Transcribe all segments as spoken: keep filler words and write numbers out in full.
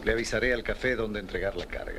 Le avisaré al café dónde entregar la carga.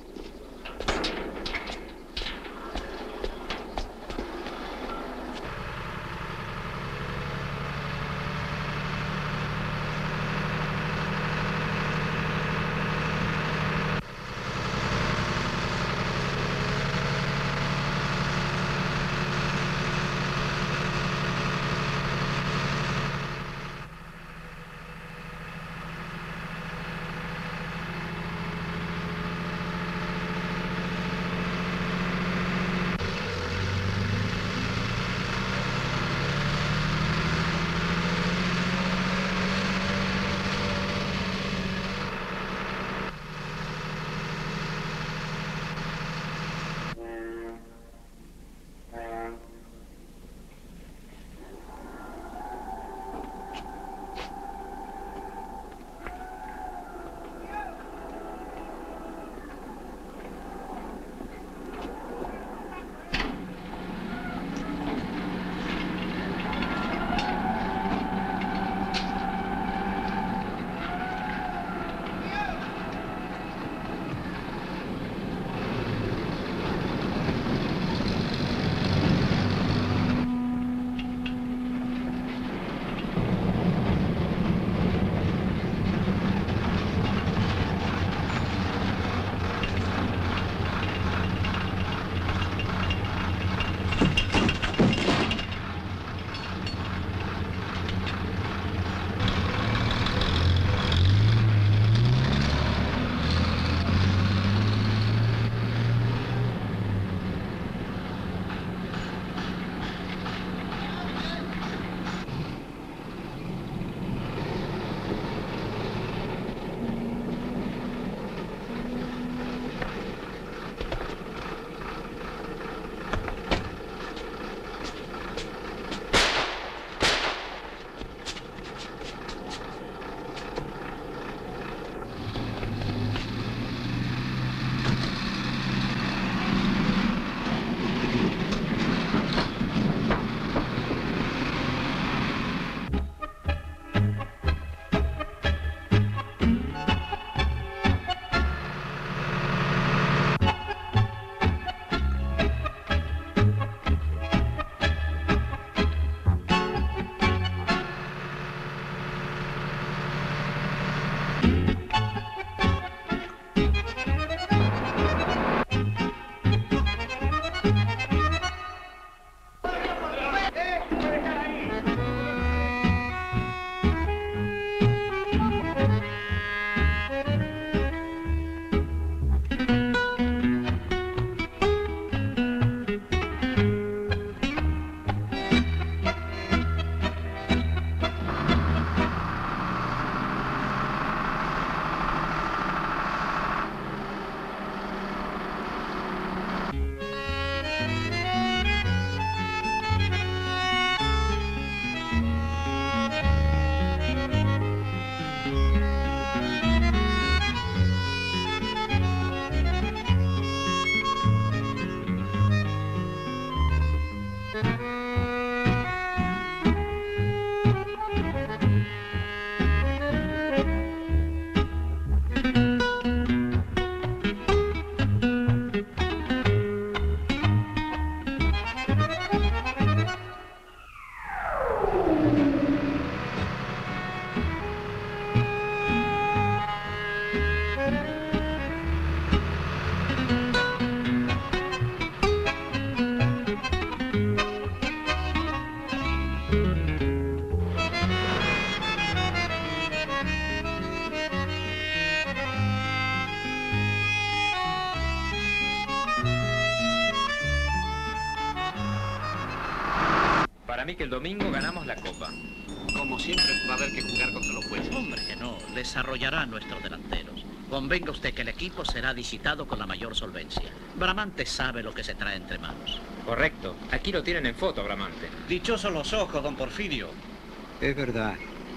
Para mí que el domingo ganamos la Copa. Como siempre, va a haber que jugar contra los jueces. Hombre, que no. Desarrollará nuestros delanteros. Convenga usted que el equipo será visitado con la mayor solvencia. Bramante sabe lo que se trae entre manos. Correcto. Aquí lo tienen en foto, Bramante. Dichosos los ojos, don Porfirio. Es verdad.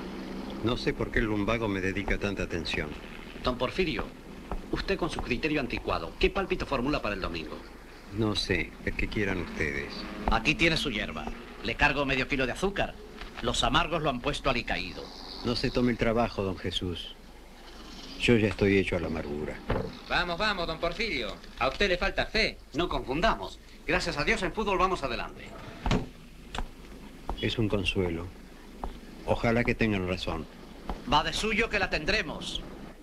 No sé por qué el lumbago me dedica tanta atención. Don Porfirio, usted con su criterio anticuado, ¿qué pálpito formula para el domingo? No sé, el que quieran ustedes. Aquí tiene su hierba. Le cargo medio kilo de azúcar. Los amargos lo han puesto alicaído. No se tome el trabajo, don Jesús. Yo ya estoy hecho a la amargura. Vamos, vamos, don Porfirio. A usted le falta fe. No confundamos. Gracias a Dios en fútbol vamos adelante. Es un consuelo. Ojalá que tengan razón. Va de suyo que la tendremos.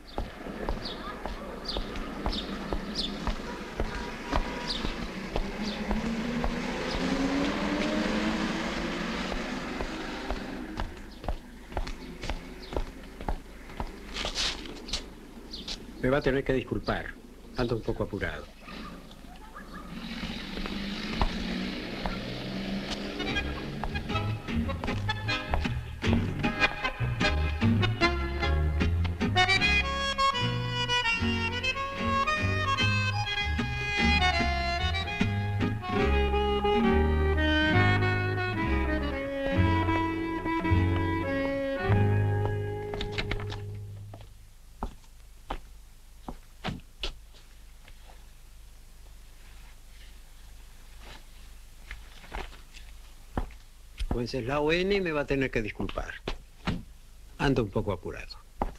Me va a tener que disculpar. Ando un poco apurado. Wenceslao N. me va a tener que disculpar. Ando un poco apurado.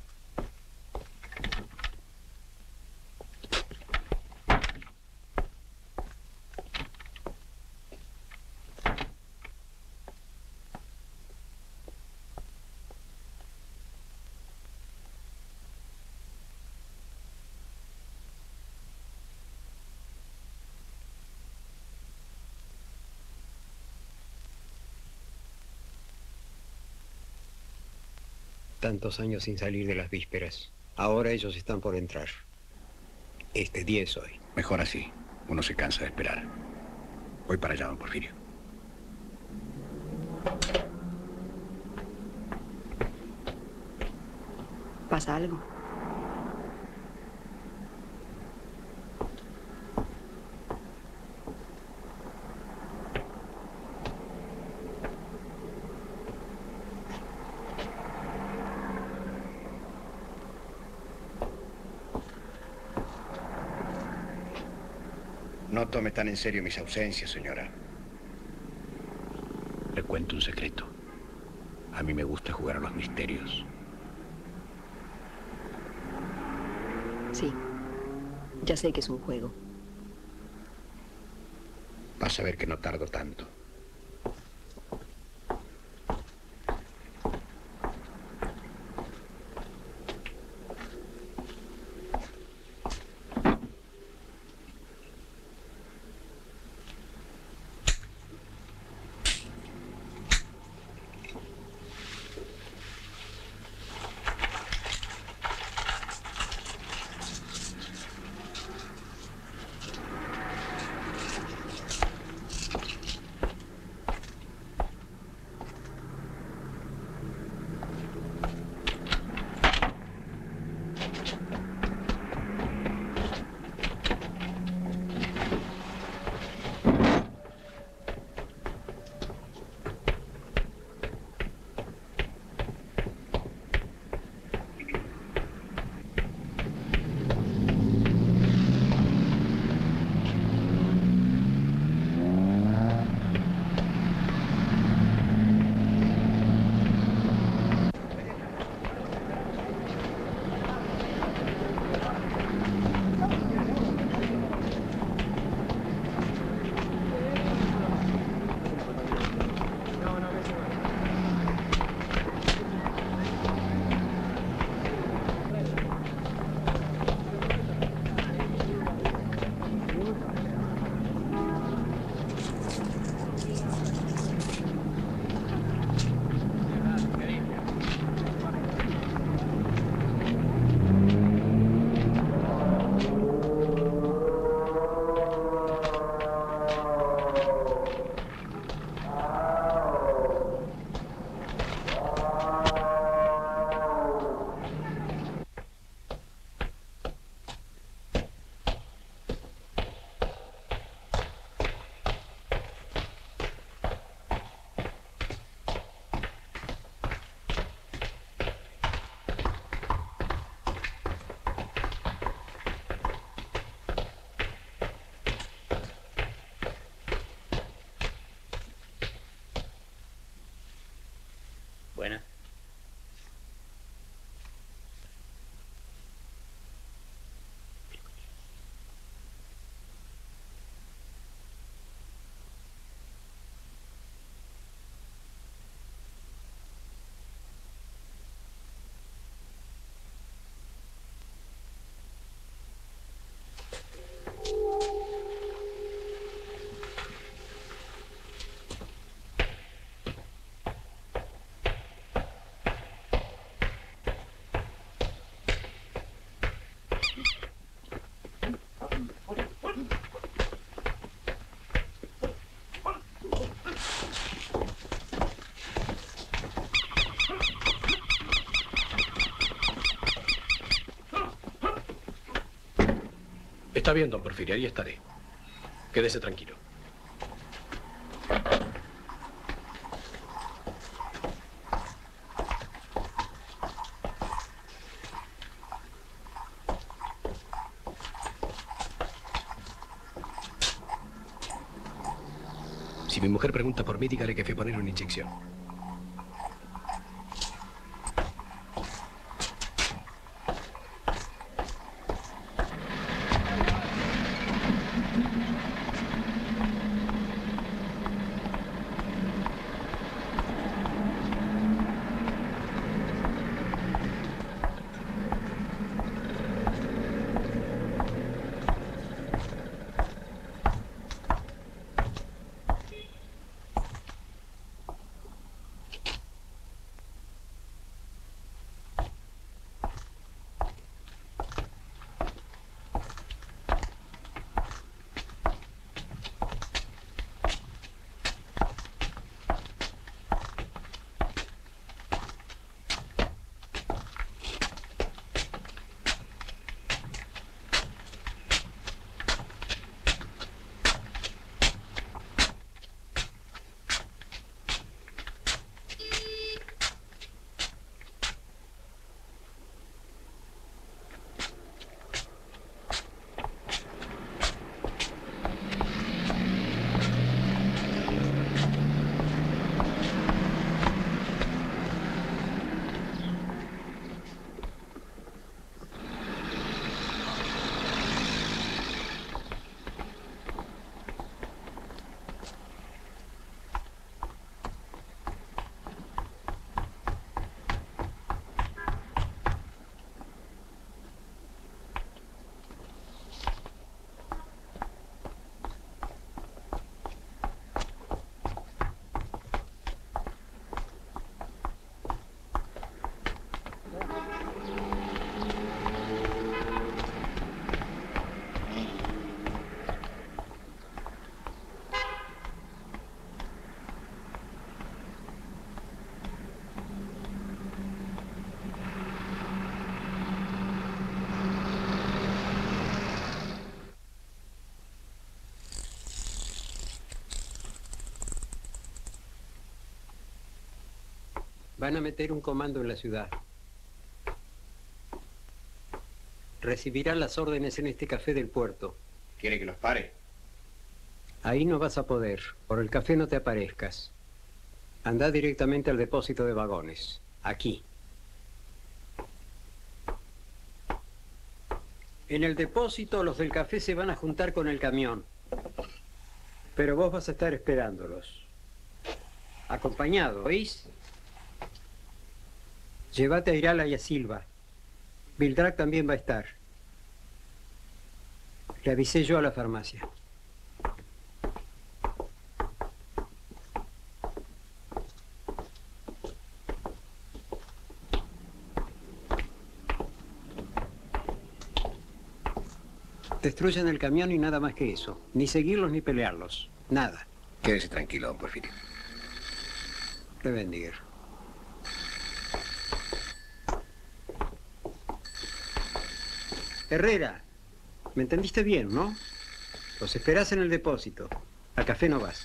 Tantos años sin salir de las vísperas. Ahora ellos están por entrar. Este día es hoy. Mejor así. Uno se cansa de esperar. Voy para allá, don Porfirio. ¿Pasa algo? No tome tan en serio mis ausencias, señora. Le cuento un secreto. A mí me gusta jugar a los misterios. Sí. Ya sé que es un juego. Vas a ver que no tardo tanto. Buena. Está bien, don Porfirio, ahí estaré. Quédese tranquilo. Si mi mujer pregunta por mí, dígale que fui a poner una inyección. Van a meter un comando en la ciudad. Recibirán las órdenes en este café del puerto. ¿Quiere que los pare? Ahí no vas a poder. Por el café no te aparezcas. Anda directamente al depósito de vagones. Aquí. En el depósito los del café se van a juntar con el camión. Pero vos vas a estar esperándolos. Acompañado, ¿oís? Llévate a Irala y a Silva. Vildrac también va a estar. Le avisé yo a la farmacia. Destruyan el camión y nada más que eso. Ni seguirlos ni pelearlos. Nada. Quédese tranquilo, don Porfirio. Te bendiga. Herrera, ¿me entendiste bien, no? Los esperás en el depósito. Al café no vas.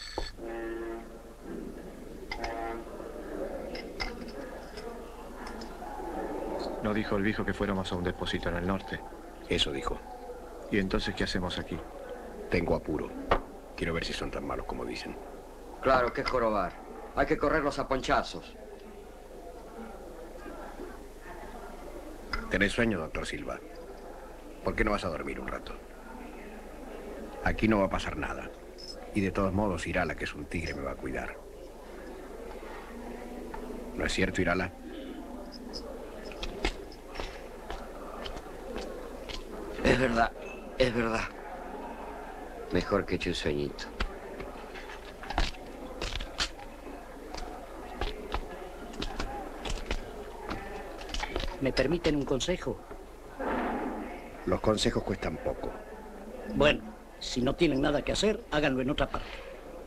¿No dijo el viejo que fuéramos a un depósito en el norte? Eso dijo. ¿Y entonces qué hacemos aquí? Tengo apuro. Quiero ver si son tan malos como dicen. Claro, que jorobar. Hay que correrlos a ponchazos. ¿Tenés sueño, doctor Silva? ¿Por qué no vas a dormir un rato? Aquí no va a pasar nada. Y de todos modos, Irala, que es un tigre, me va a cuidar. ¿No es cierto, Irala? Es verdad, es verdad. Mejor que eche un sueñito. ¿Me permiten un consejo? Los consejos cuestan poco. Bueno, si no tienen nada que hacer, háganlo en otra parte.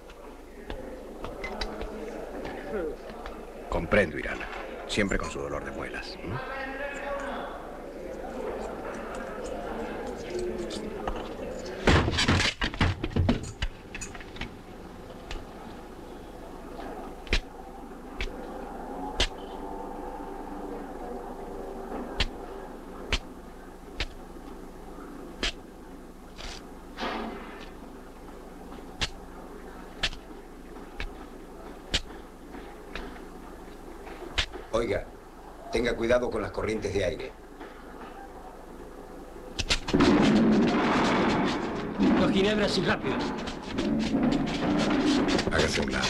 Comprendo, Irala. Siempre con su dolor de muelas. ¿Mm? Oiga, tenga cuidado con las corrientes de aire. Dos ginebras y rápido. Hágase a un lado.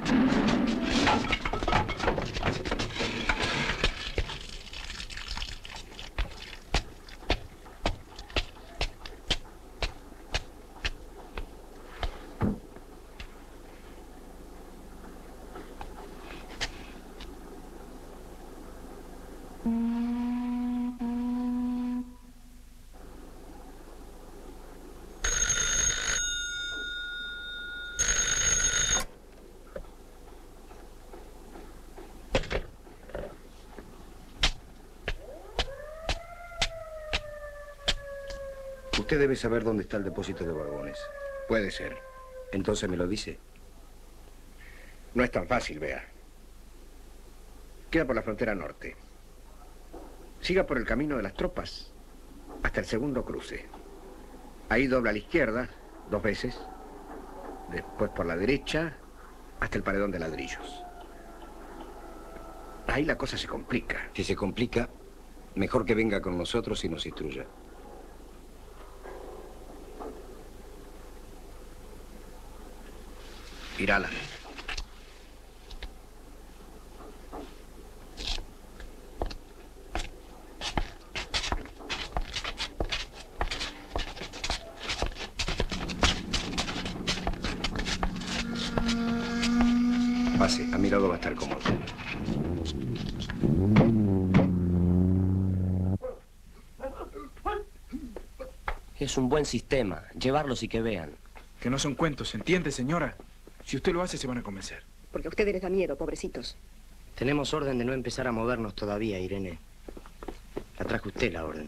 Usted debe saber dónde está el depósito de vagones. Puede ser. Entonces me lo dice. No es tan fácil, vea. Queda por la frontera norte. Siga por el camino de las tropas hasta el segundo cruce. Ahí dobla a la izquierda dos veces. Después por la derecha hasta el paredón de ladrillos. Ahí la cosa se complica. Si se complica, mejor que venga con nosotros y nos instruya. Irala. Pase, a mi lado va a estar cómodo. Es un buen sistema. Llevarlos y que vean. Que no son cuentos, ¿entiende, señora? Si usted lo hace, se van a convencer. Porque a ustedes les da miedo, pobrecitos. Tenemos orden de no empezar a movernos todavía, Irene. La trajo usted, la orden.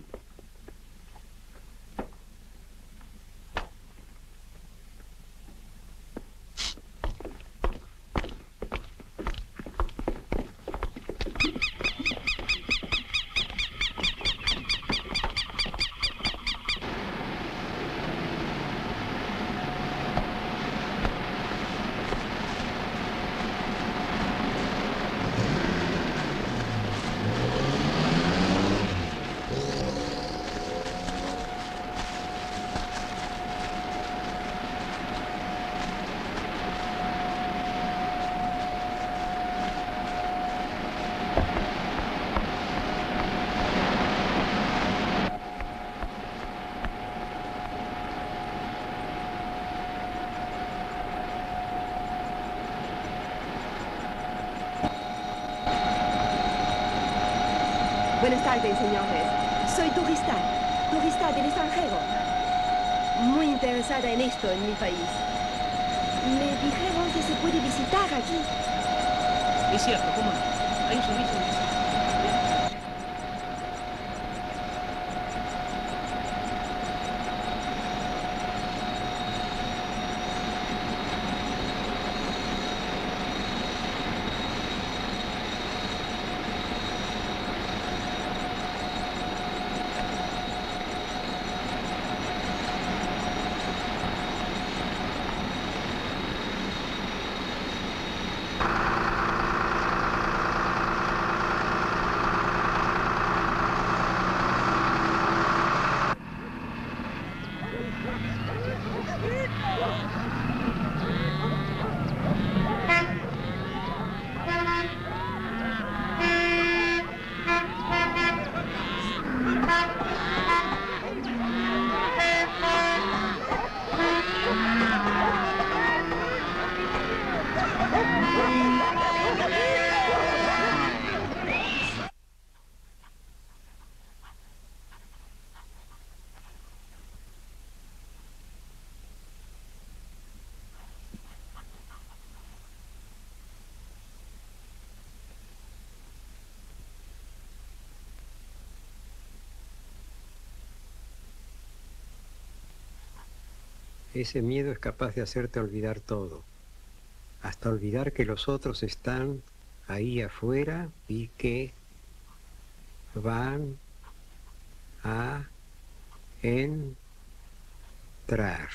Buenas tardes, señores. Soy turista, turista del extranjero. Muy interesada en esto en mi país. Me dijeron que se puede visitar aquí. Es cierto, ¿cómo no? Hay un servicio de visita. Ese miedo es capaz de hacerte olvidar todo, hasta olvidar que los otros están ahí afuera y que van a entrar.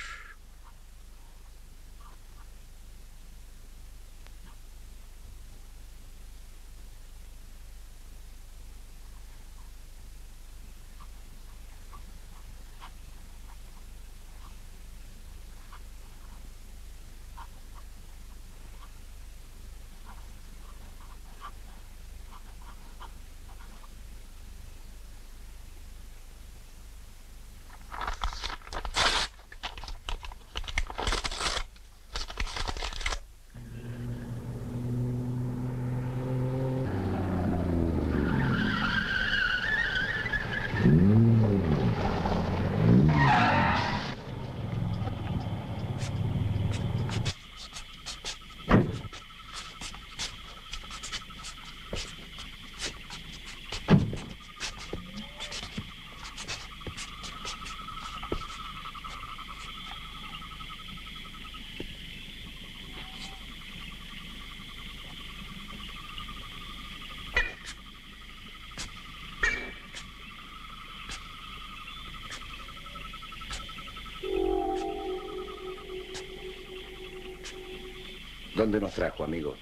¿Dónde nos trajo, amigo?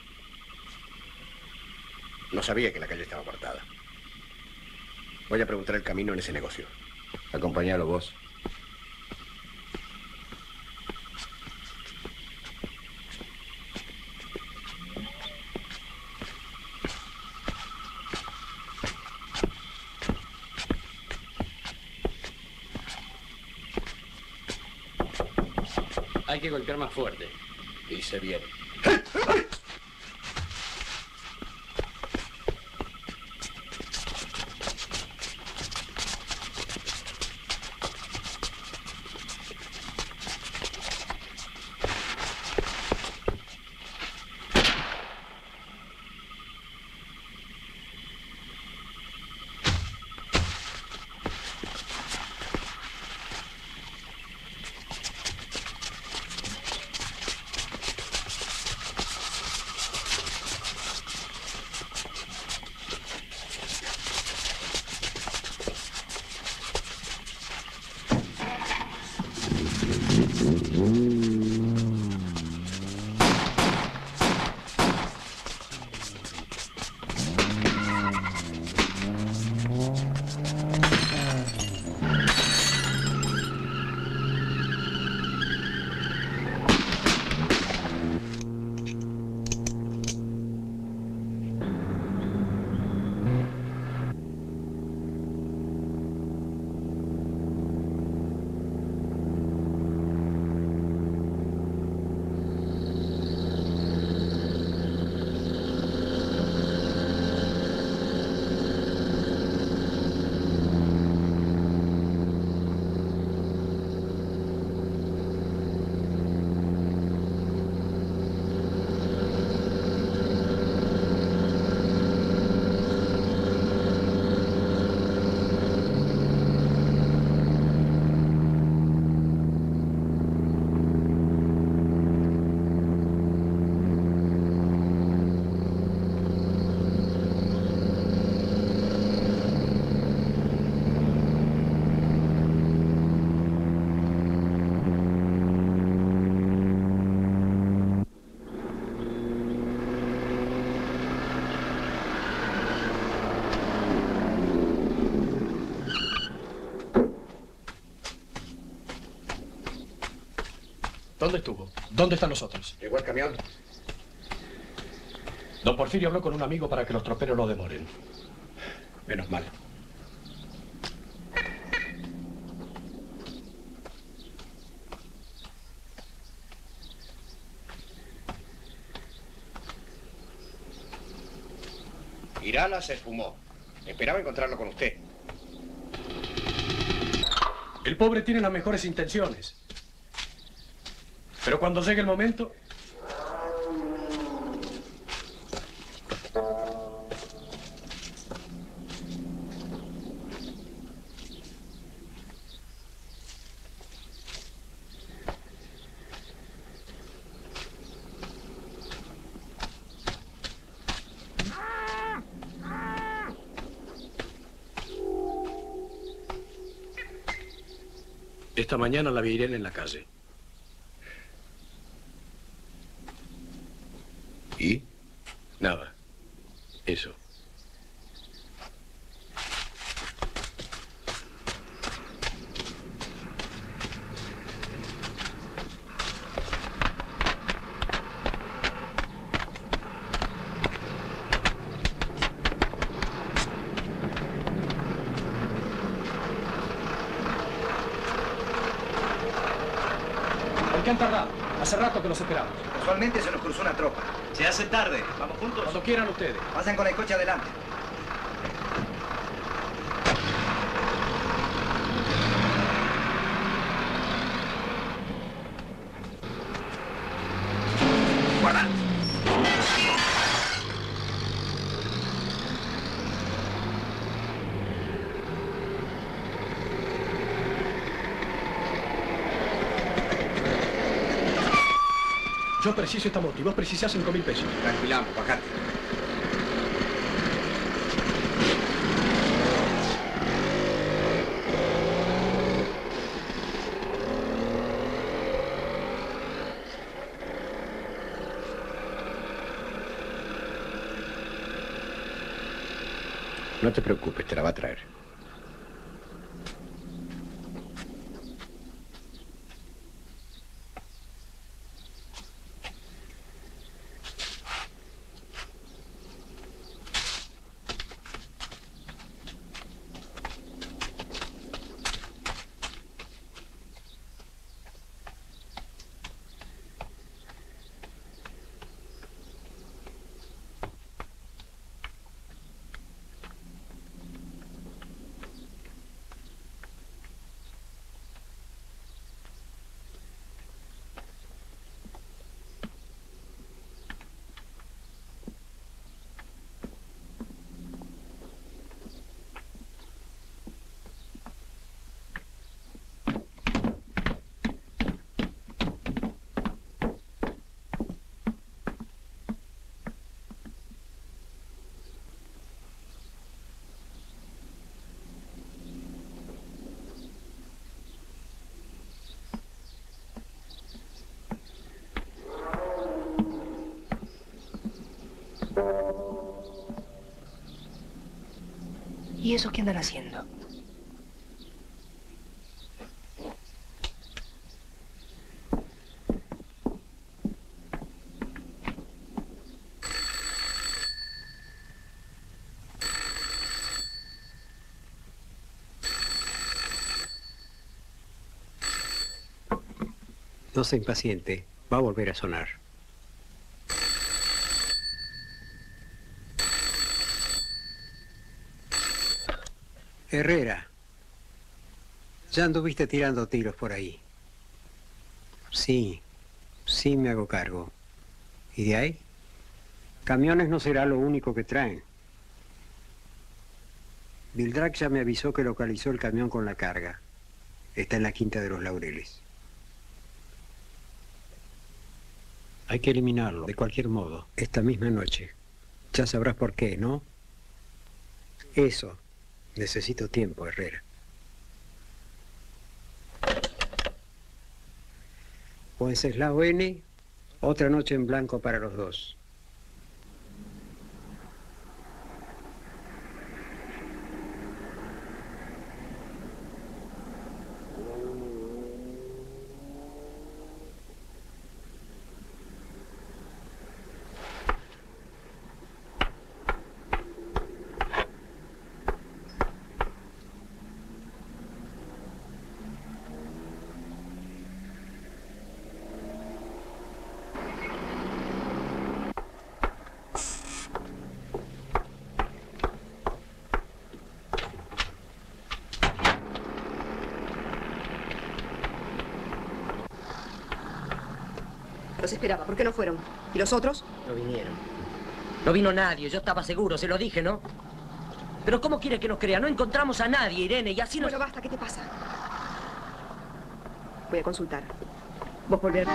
No sabía que la calle estaba cortada. Voy a preguntar el camino en ese negocio. Acompañalo vos. Hay que golpear más fuerte. Dice bien. ¿Dónde estuvo? ¿Dónde están los otros? ¿Llegó el camión? Don Porfirio habló con un amigo para que los troperos no demoren. Menos mal. Irala se esfumó. Esperaba encontrarlo con usted. El pobre tiene las mejores intenciones. Pero cuando llegue el momento... Esta mañana la vi a Irene en la calle. ¿Y? Nada. Eso. ¿Por qué han tardado? Hace rato que los esperamos. Casualmente se nos cruzó una tropa. Se hace tarde. ¿Vamos juntos? Cuando quieran ustedes. Pasen con el coche adelante. ¡Guarda! Yo preciso esta moto y vos precisás cinco mil pesos. Tranquilamos, bajate. No te preocupes, te la va a traer. ¿Y eso qué andan haciendo? No se impaciente, va a volver a sonar. Herrera, ya anduviste tirando tiros por ahí. Sí, sí me hago cargo. ¿Y de ahí? Camiones no será lo único que traen. Vildrac ya me avisó que localizó el camión con la carga. Está en la Quinta de los Laureles. Hay que eliminarlo, de cualquier modo, esta misma noche. Ya sabrás por qué, ¿no? Eso. Necesito tiempo, Herrera. Wenceslao N., otra noche en blanco para los dos. Los esperaba. ¿Por qué no fueron? ¿Y los otros? No vinieron. No vino nadie. Yo estaba seguro. Se lo dije, ¿no? Pero ¿cómo quiere que nos crea? No encontramos a nadie, Irene, y así nos... Bueno, basta. ¿Qué te pasa? Voy a consultar. Vos volver.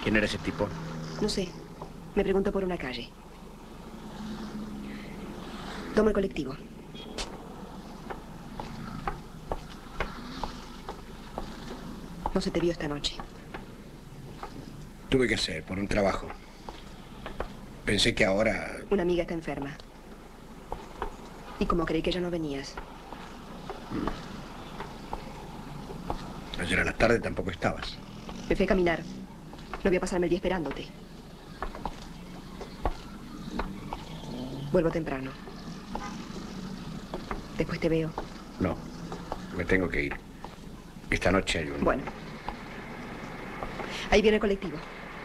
¿Quién era ese tipo? No sé. Me preguntó por una calle. Tomo el colectivo. No se te vio esta noche. Tuve que hacer, por un trabajo. Pensé que ahora... Una amiga está enferma. Y como creí que ya no venías. Ayer a la tarde tampoco estabas. Me fui a caminar. No voy a pasarme el día esperándote. Vuelvo temprano. Después te veo. No, me tengo que ir. Esta noche hay un... Bueno. Ahí viene el colectivo.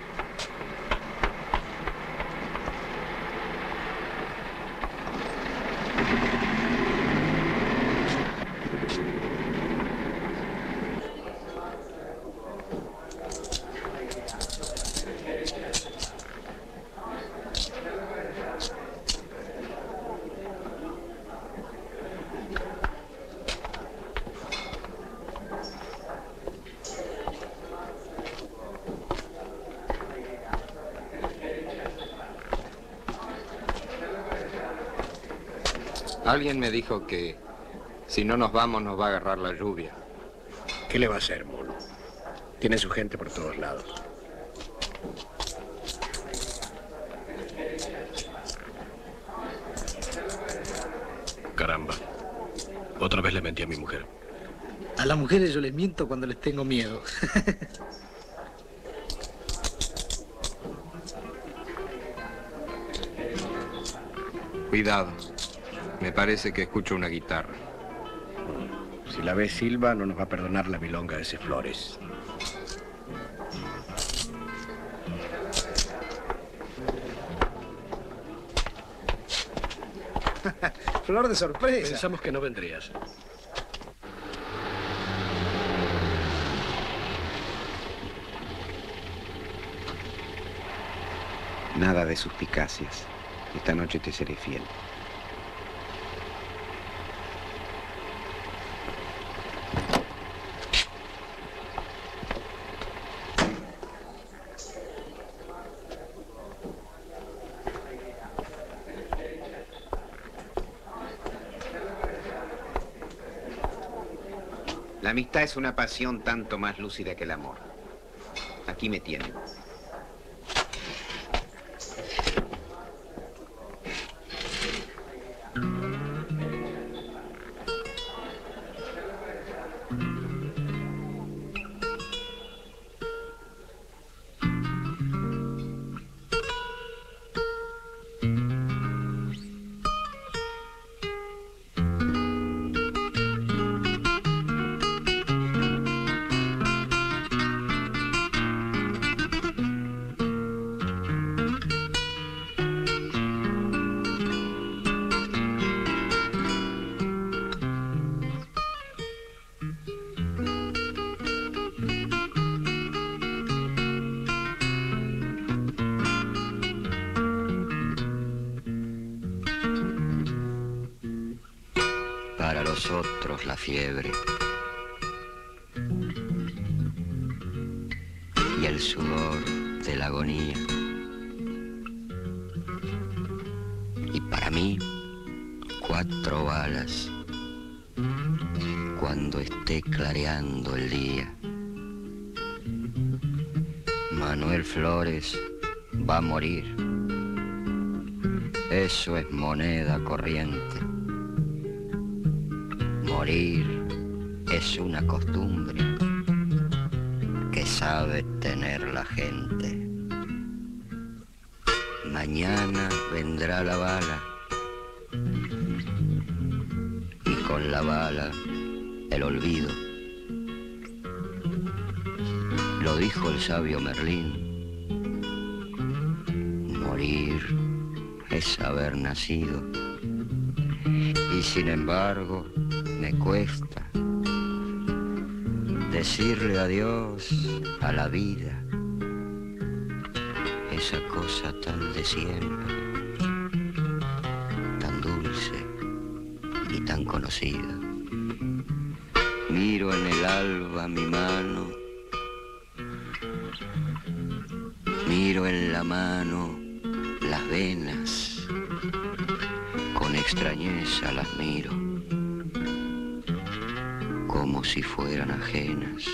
Alguien me dijo que si no nos vamos nos va a agarrar la lluvia. ¿Qué le va a hacer, mono? Tiene su gente por todos lados. Caramba. Otra vez le mentí a mi mujer. A las mujeres yo les miento cuando les tengo miedo. Cuidado. Me parece que escucho una guitarra. Si la ve Silva, no nos va a perdonar la milonga de ese Flores. Flor de sorpresa. Pensamos que no vendrías. Nada de suspicacias. Esta noche te seré fiel. La amistad es una pasión tanto más lúcida que el amor. Aquí me tienen. Para los otros la fiebre y el sudor de la agonía. Y para mí, cuatro balas cuando esté clareando el día. Manuel Flores va a morir. Eso es moneda corriente. Morir es una costumbre que sabe tener la gente. Mañana vendrá la bala y con la bala el olvido. Lo dijo el sabio Merlín. Morir es haber nacido. Y sin embargo, me cuesta decirle adiós a la vida, esa cosa tan de siempre, tan dulce y tan conocida. Miro en el alba mi mano respiro en la mano las venas, con extrañeza las miro, como si fueran ajenas.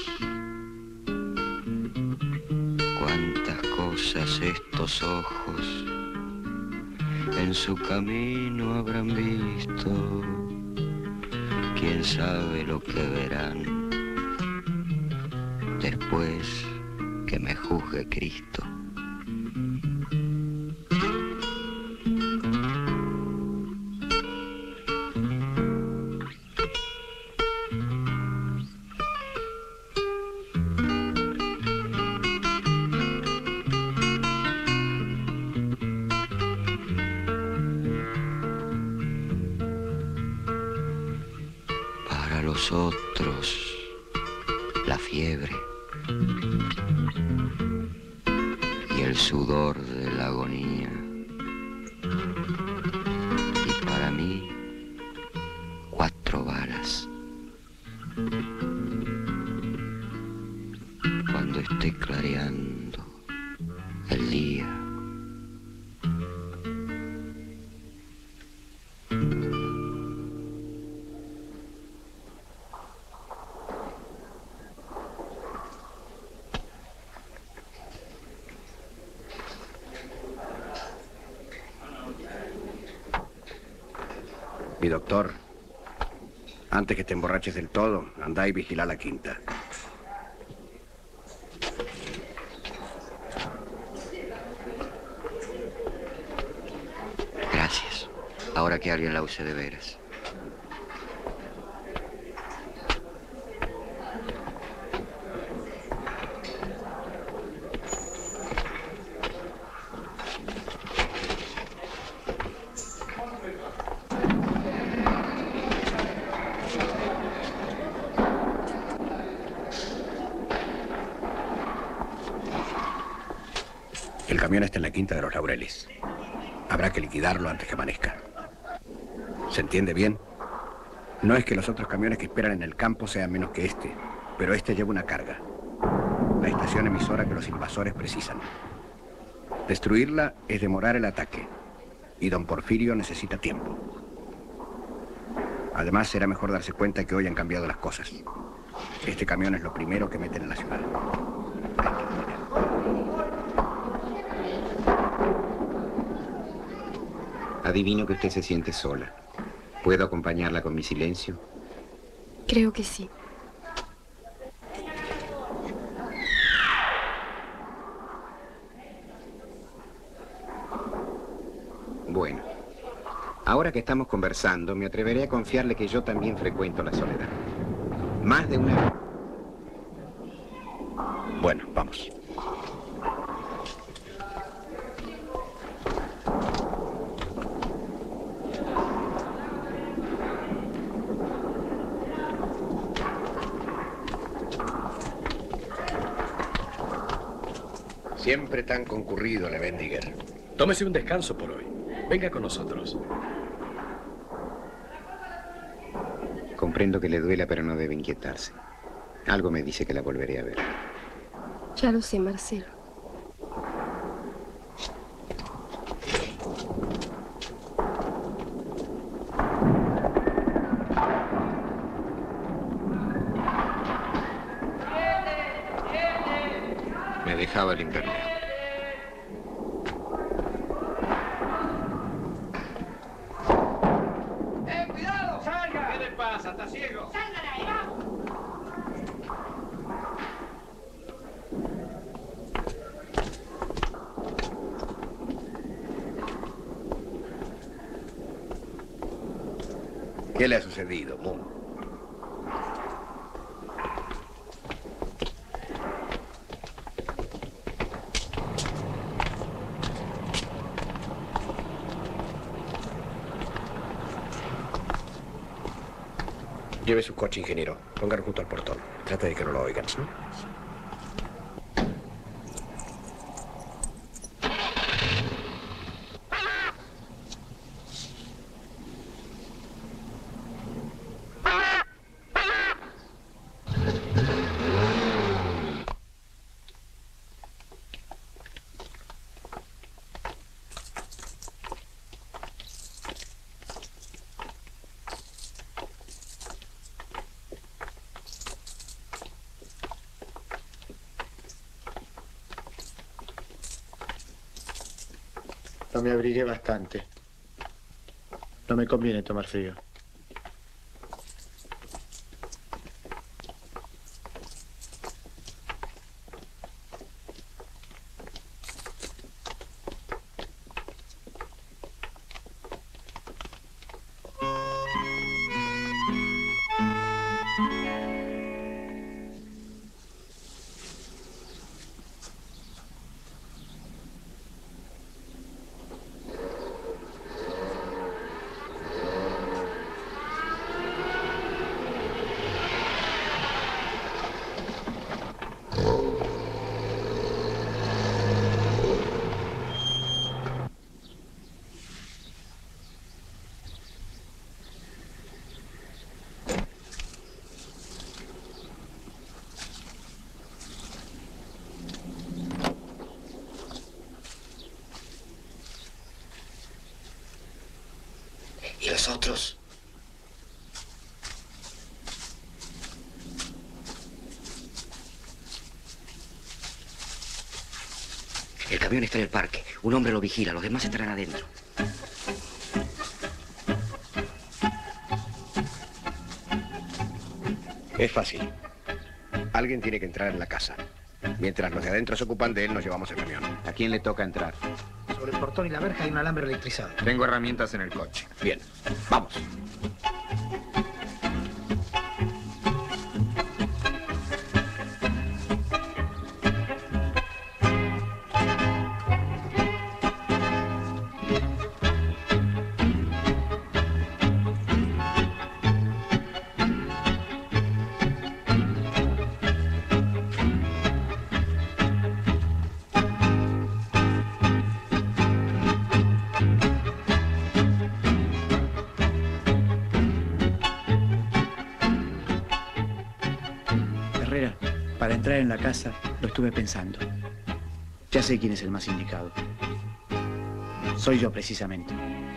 Cuántas cosas estos ojos en su camino habrán visto, quién sabe lo que verán después que me juzgue Cristo. Para los otros, la fiebre y el sudor de la agonía. Y para mí, cuatro balas. Cuando esté clareando el día. Mi doctor, antes que te emborraches del todo, andá y vigila la quinta. Gracias. Ahora que alguien la use de veras. El camión está en la quinta de los Laureles. Habrá que liquidarlo antes que amanezca. ¿Se entiende bien? No es que los otros camiones que esperan en el campo sean menos que este, pero este lleva una carga. La estación emisora que los invasores precisan. Destruirla es demorar el ataque, y don Porfirio necesita tiempo. Además, será mejor darse cuenta que hoy han cambiado las cosas. Este camión es lo primero que meten en la ciudad. Adivino que usted se siente sola. ¿Puedo acompañarla con mi silencio? Creo que sí. Bueno, ahora que estamos conversando, me atreveré a confiarle que yo también frecuento la soledad. Más de una vez. Bueno, vamos. Siempre tan concurrido, Levendiger. Tómese un descanso por hoy. Venga con nosotros. Comprendo que le duela, pero no debe inquietarse. Algo me dice que la volveré a ver. Ya lo sé, Marcelo. Me dejaba el impermeable. ¡Eh, cuidado! ¡Salga! ¿Qué le pasa? ¿Está ciego? ¡Salga de ahí, vamos! ¿Qué le ha sucedido, Moon? Lleve su coche, ingeniero. Póngalo junto al portón. Trate de que no lo oigan, ¿no? No me abrigué bastante. No me conviene tomar frío. ¿Y los otros? El camión está en el parque. Un hombre lo vigila. Los demás estarán adentro. Es fácil. Alguien tiene que entrar en la casa. Mientras los de adentro se ocupan de él, nos llevamos el camión. ¿A quién le toca entrar? Sobre el portón y la verja hay un alambre electrizado. Tengo herramientas en el coche. Bien, vamos. Para entrar en la casa, lo estuve pensando. Ya sé quién es el más indicado. Soy yo, precisamente.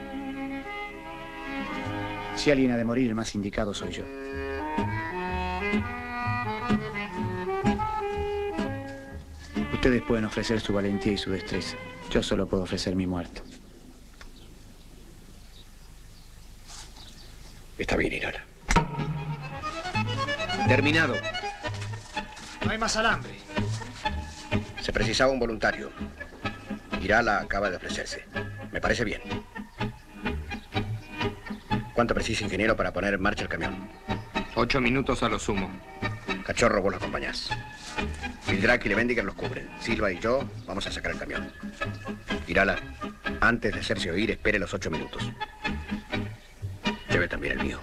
Si alguien ha de morir, el más indicado soy yo. Ustedes pueden ofrecer su valentía y su destreza. Yo solo puedo ofrecer mi muerte. Está bien, Irala. Terminado. No hay más alambre. Se precisaba un voluntario. Irala acaba de ofrecerse. Me parece bien. ¿Cuánto precisa, ingeniero, para poner en marcha el camión? Ocho minutos a lo sumo. Cachorro, vos lo acompañás. Vildrack y Levendiger los cubren. Silva y yo vamos a sacar el camión. Irala, antes de hacerse oír, espere los ocho minutos. Lleve también el mío.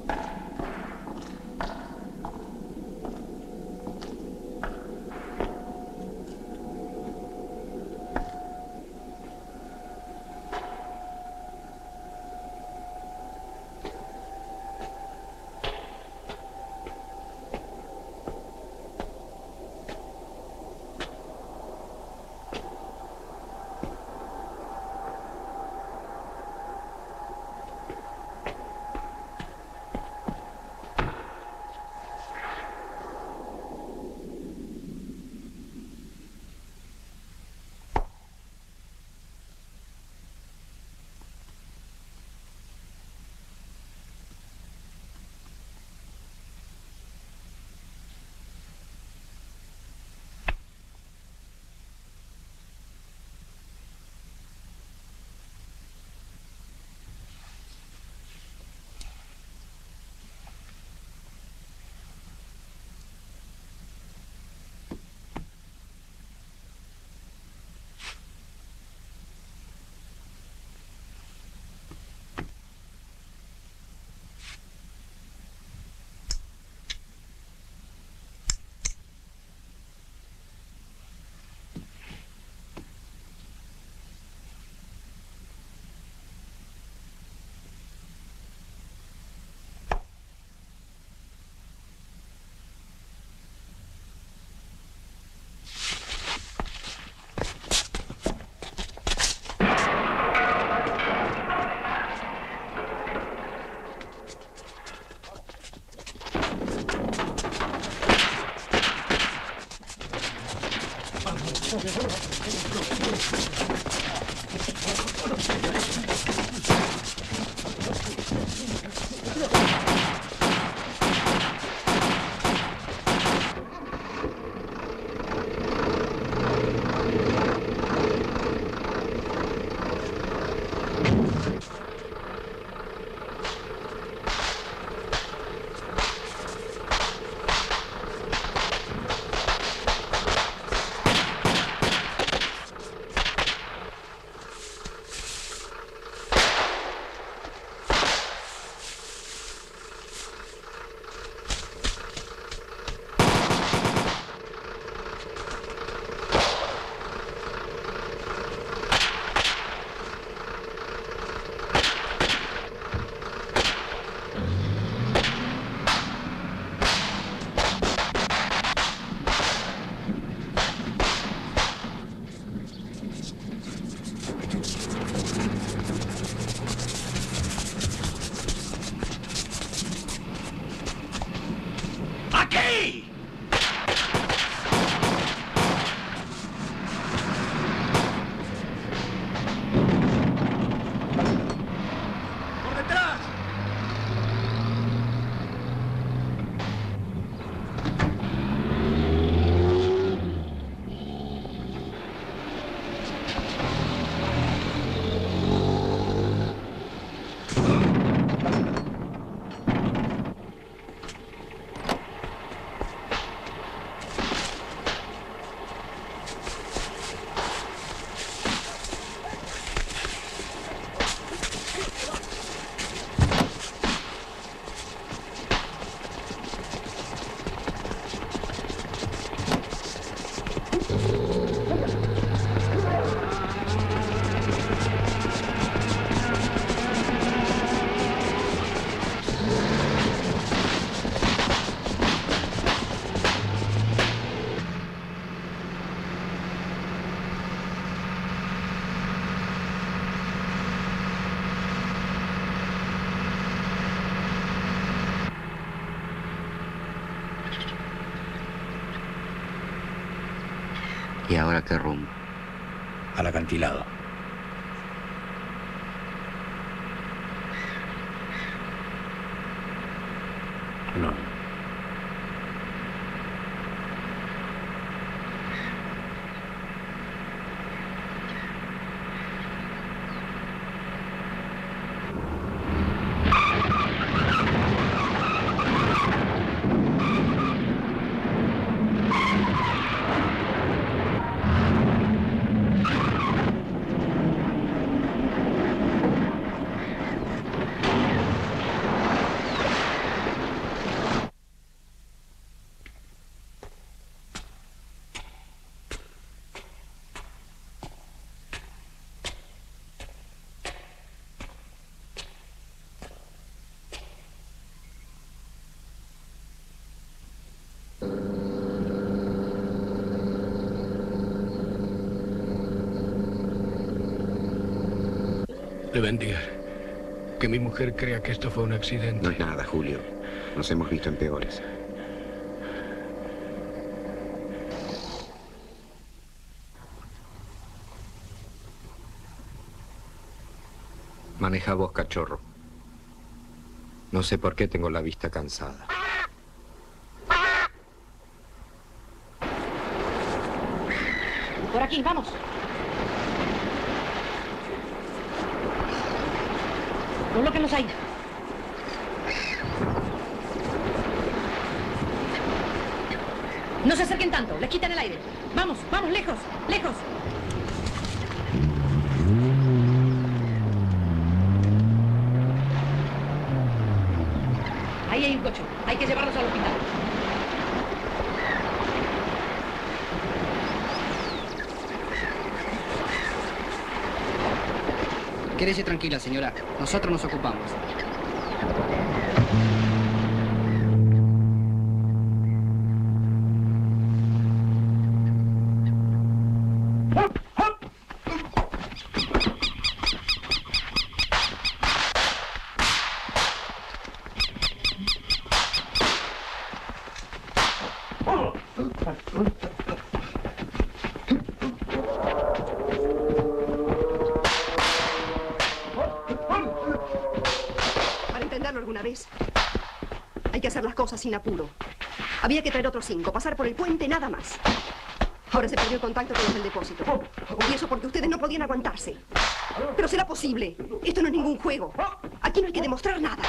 ¿Y ahora qué rumbo? Al acantilado. No. te bendiga. Que mi mujer crea que esto fue un accidente. No es nada, Julio. Nos hemos visto en peores. Maneja vos, cachorro. No sé por qué tengo la vista cansada. Por aquí, vamos. Colóquenlos ahí. No se acerquen tanto, les quitan el aire. Vamos, vamos, lejos, lejos. Ahí hay un coche, hay que llevarlos al hospital. Quédese tranquila, señora. Nosotros nos ocupamos. Para entenderlo alguna vez, hay que hacer las cosas sin apuro. Había que traer otros cinco, pasar por el puente, nada más. Ahora se perdió el contacto con los del depósito. Y eso porque ustedes no podían aguantarse. Pero será posible. Esto no es ningún juego. Aquí no hay que demostrar nada.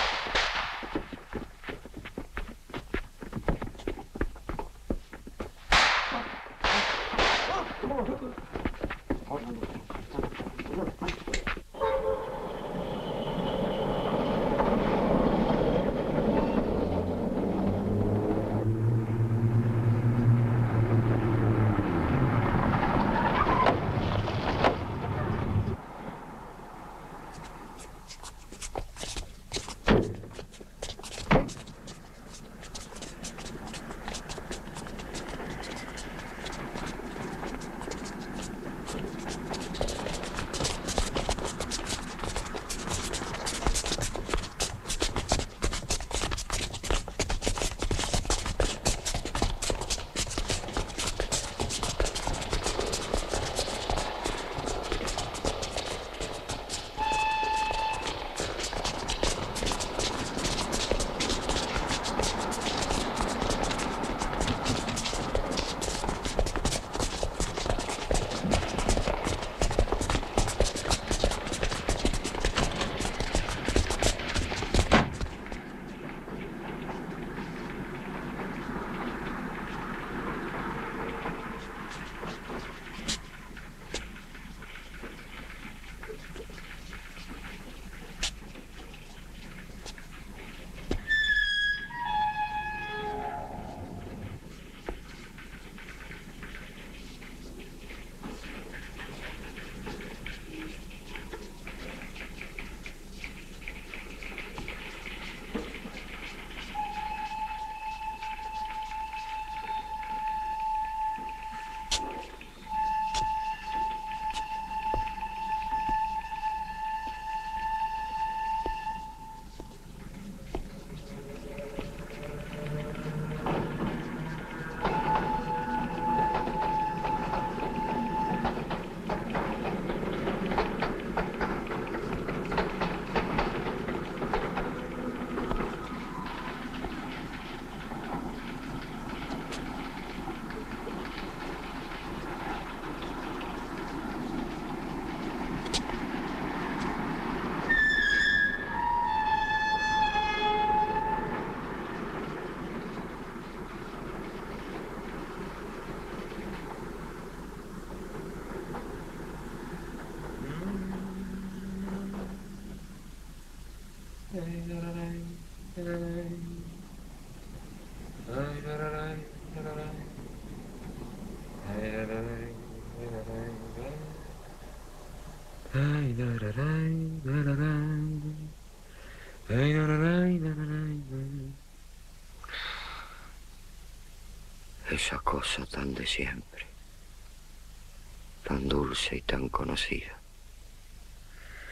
Esa cosa tan de siempre, tan dulce y tan conocida.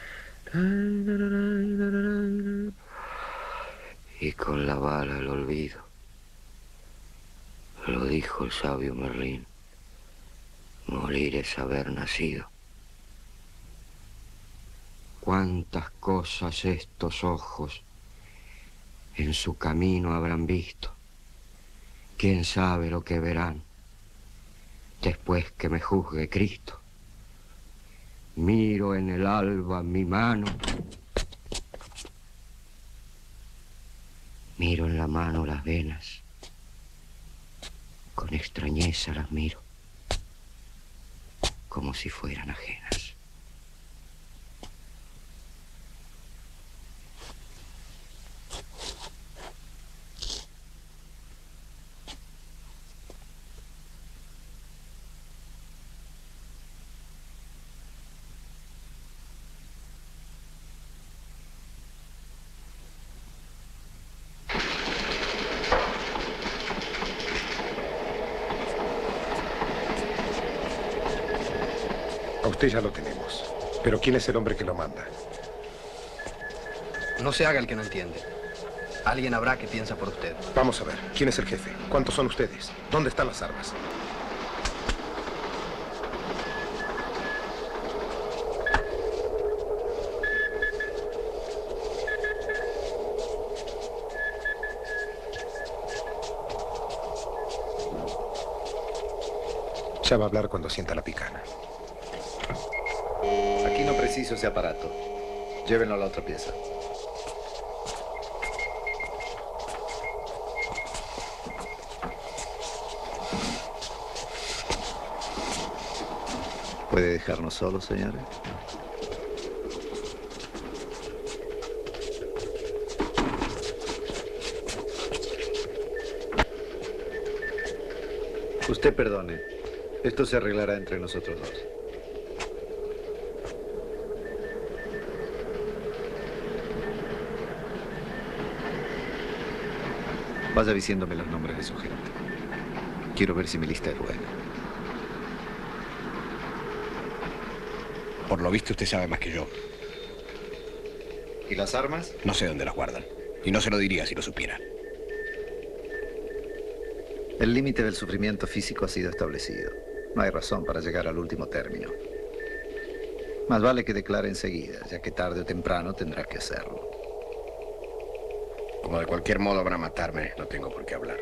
Y con la bala el olvido. Lo dijo el sabio Merlín. Morir es haber nacido. Cuántas cosas estos ojos en su camino habrán visto. Quién sabe lo que verán después que me juzgue Cristo. Miro en el alba mi mano. Miro en la mano las venas. Con extrañeza las miro, como si fueran ajenas. A usted ya lo tenemos. Pero ¿quién es el hombre que lo manda? No se haga el que no entiende. Alguien habrá que piensa por usted. Vamos a ver. ¿Quién es el jefe? ¿Cuántos son ustedes? ¿Dónde están las armas? Ya va a hablar cuando sienta la picana. Aquí no preciso ese aparato. Llévenlo a la otra pieza. ¿Puede dejarnos solos, señores? Usted perdone. Esto se arreglará entre nosotros dos. Vaya diciéndome los nombres de su gente. Quiero ver si mi lista es buena. Por lo visto usted sabe más que yo. ¿Y las armas? No sé dónde las guardan. Y no se lo diría si lo supiera. El límite del sufrimiento físico ha sido establecido. No hay razón para llegar al último término. Más vale que declare enseguida, ya que tarde o temprano tendrá que hacerlo. Como de cualquier modo van a matarme, no tengo por qué hablar.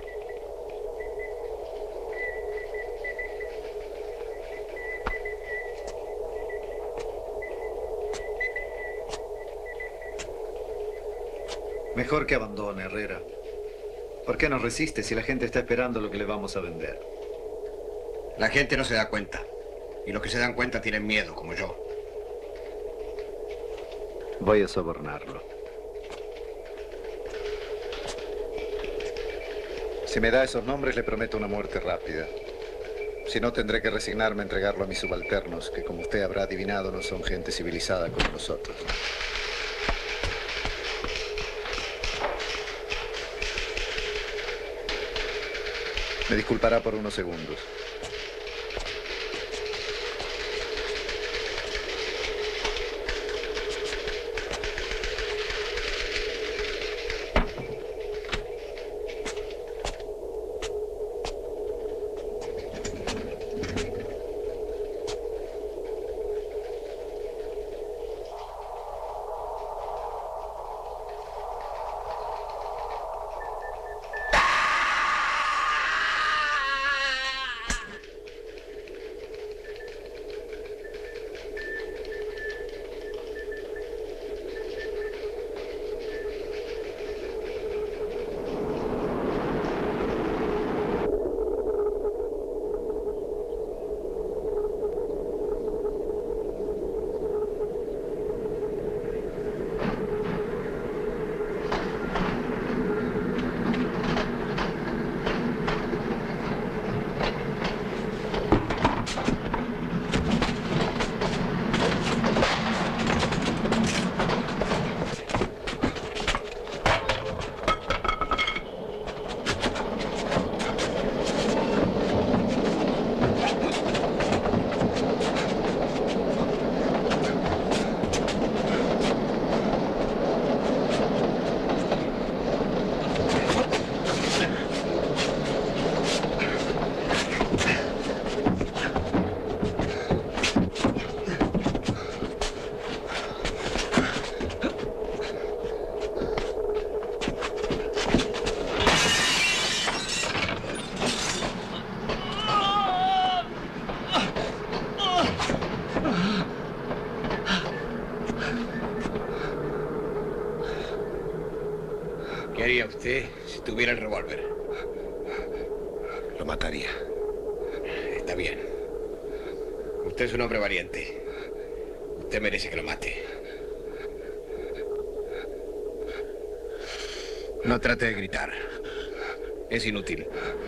Mejor que abandone, Herrera. ¿Por qué no resiste si la gente está esperando lo que le vamos a vender? La gente no se da cuenta. Y los que se dan cuenta tienen miedo, como yo. Voy a sobornarlo. Si me da esos nombres, le prometo una muerte rápida. Si no, tendré que resignarme a entregarlo a mis subalternos, que como usted habrá adivinado, no son gente civilizada como nosotros. Me disculpará por unos segundos. ¿Qué haría usted si tuviera el revólver? Lo mataría. Está bien. Usted es un hombre valiente. Usted merece que lo mate. No trate de gritar. Es inútil.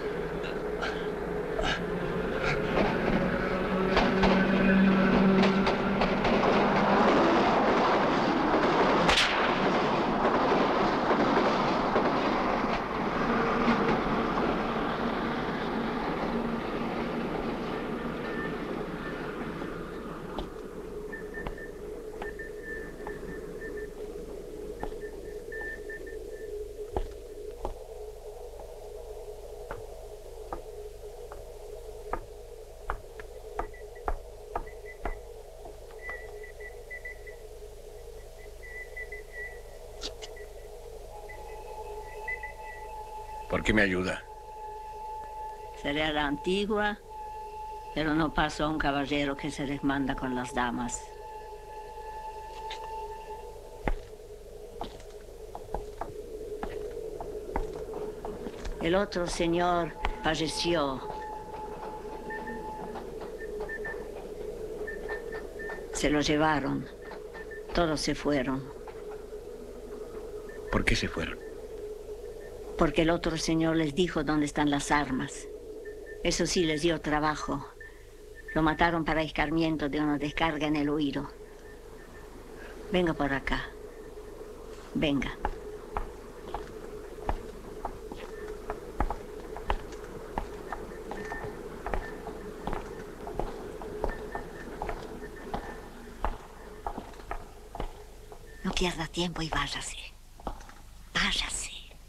¿Por qué me ayuda? Seré a la antigua, pero no paso a un caballero que se les manda con las damas. El otro señor falleció. Se lo llevaron. Todos se fueron. ¿Por qué se fueron? Porque el otro señor les dijo dónde están las armas. Eso sí les dio trabajo. Lo mataron para escarmiento de una descarga en el oído. Venga por acá. Venga. No pierda tiempo y váyase. Váyase.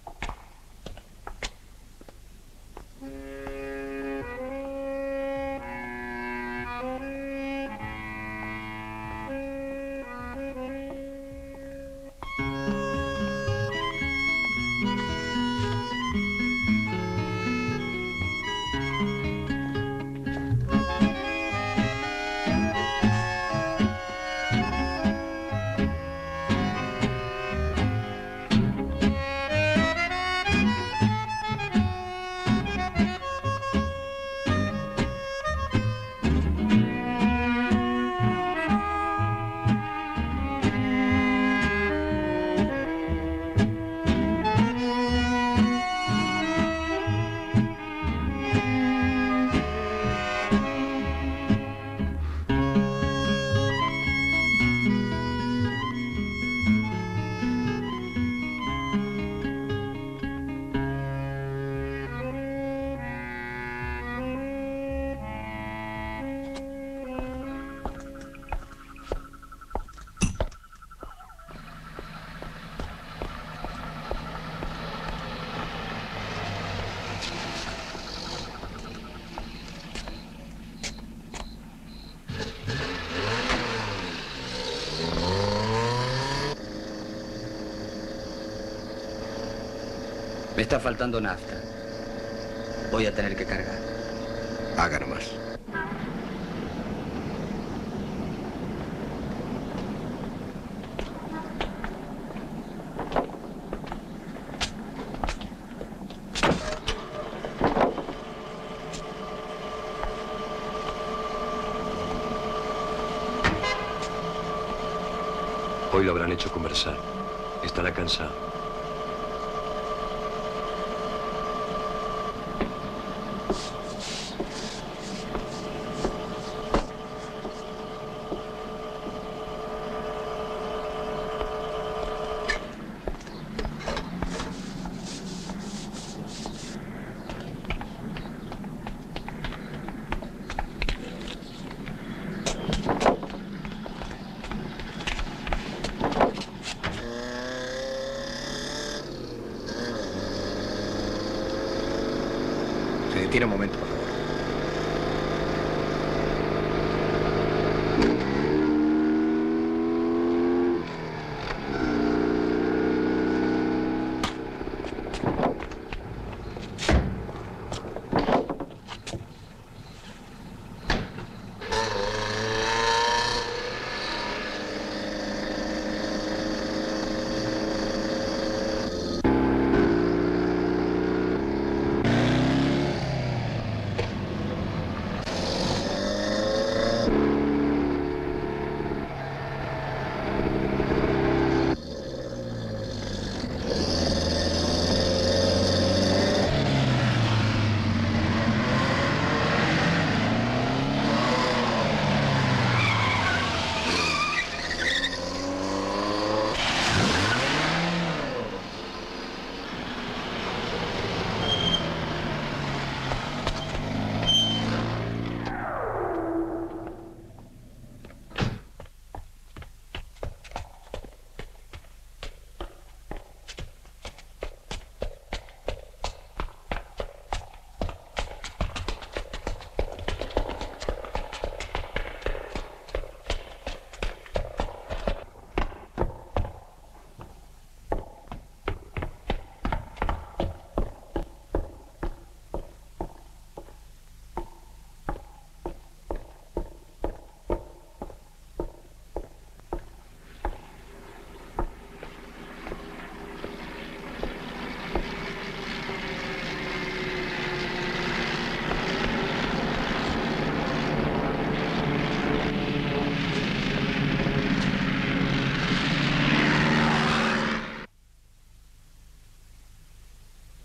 Me está faltando nafta. Voy a tener que cargar. Haga nomás. Hoy lo habrán hecho conversar. Estará cansado. Se detiene un momento, por favor.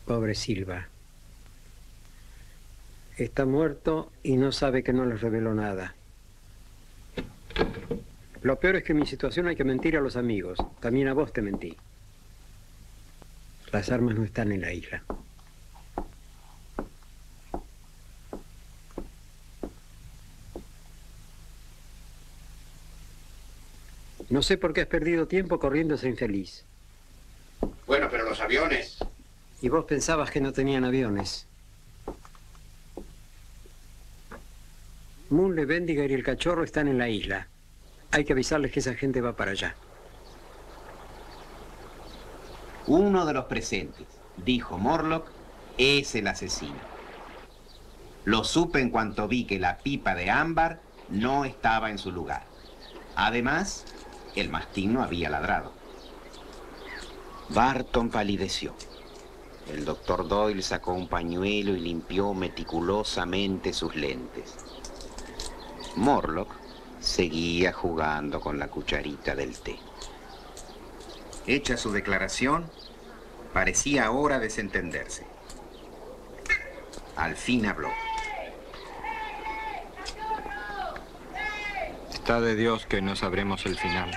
Pobre Silva. Está muerto y no sabe que no les reveló nada. Lo peor es que en mi situación hay que mentir a los amigos. También a vos te mentí. Las armas no están en la isla. No sé por qué has perdido tiempo corriendo ese infeliz. Bueno, pero los aviones... Y vos pensabas que no tenían aviones. Munle, Bendiger y el cachorro están en la isla. Hay que avisarles que esa gente va para allá. Uno de los presentes, dijo Morlock, es el asesino. Lo supe en cuanto vi que la pipa de ámbar no estaba en su lugar. Además, el mastín no había ladrado. Barton palideció. El doctor Doyle sacó un pañuelo y limpió meticulosamente sus lentes. Morlock seguía jugando con la cucharita del té. Hecha su declaración, parecía hora de desentenderse. Al fin habló. Está de Dios que no sabremos el final.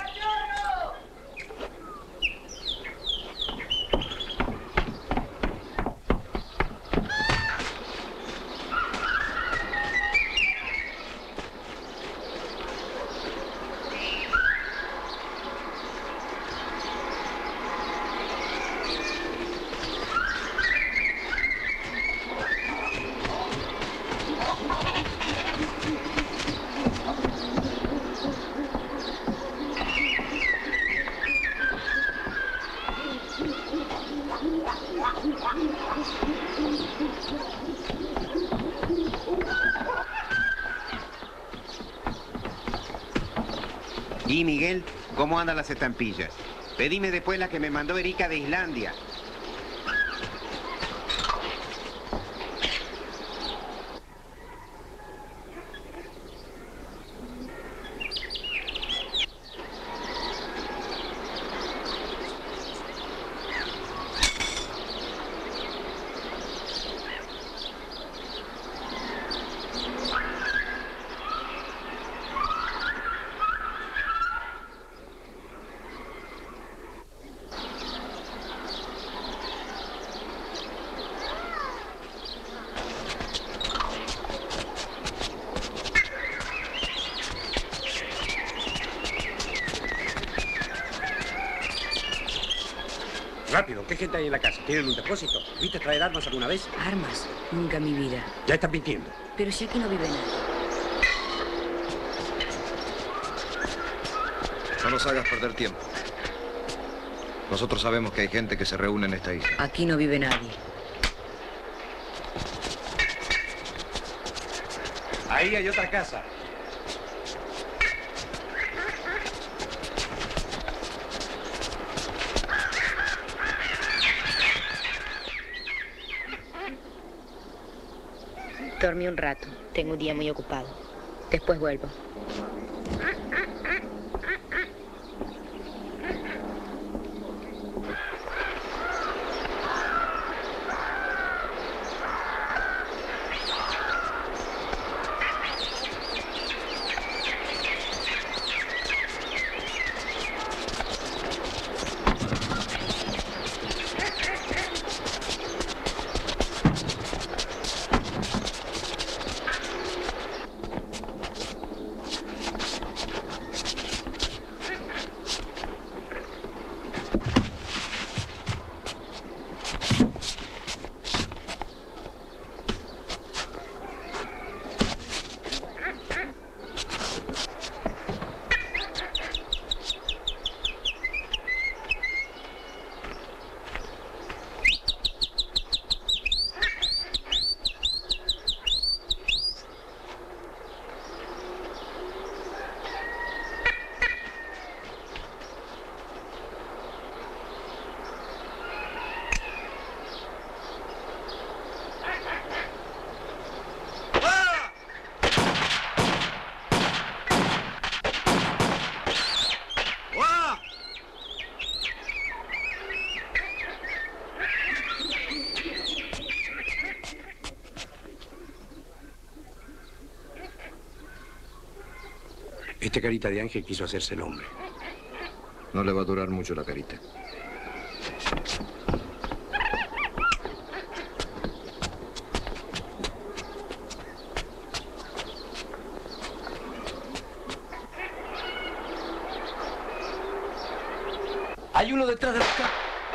Y Miguel, ¿cómo andan las estampillas? Pedime después la que me mandó Erika de Islandia. Rápido, ¿qué gente hay en la casa? ¿Tienen un depósito? ¿Viste traer armas alguna vez? ¿Armas? Nunca en mi vida. Ya están mintiendo. Pero si aquí no vive nadie. No nos hagas perder tiempo. Nosotros sabemos que hay gente que se reúne en esta isla. Aquí no vive nadie. Ahí hay otra casa. Dormí un rato. Tengo un día muy ocupado. Después vuelvo. Este carita de ángel quiso hacerse el hombre. No le va a durar mucho la carita. Hay uno detrás de la casa.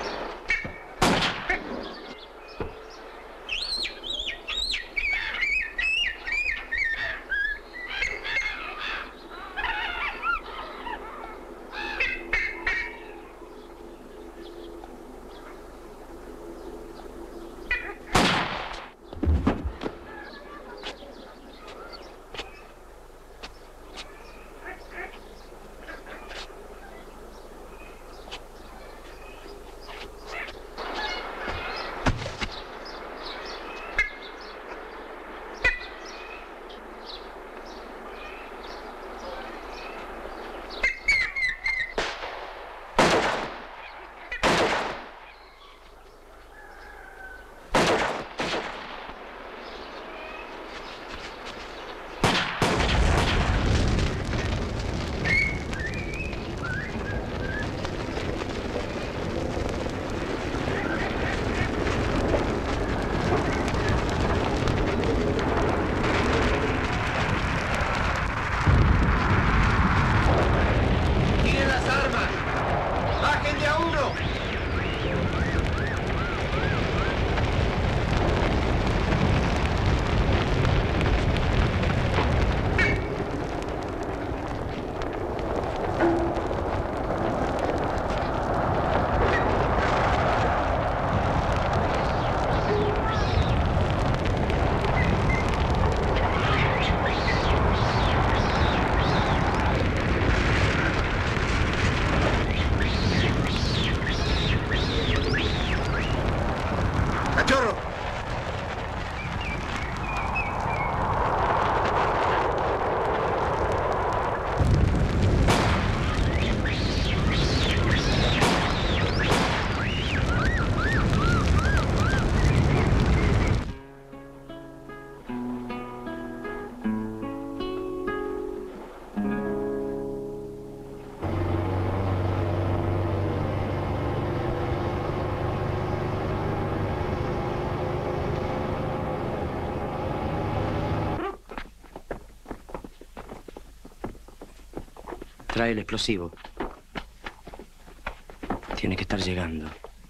Trae el explosivo. Tiene que estar llegando.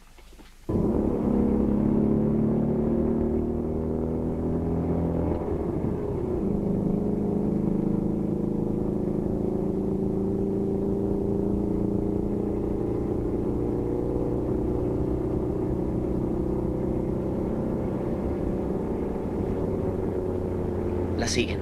La siguen.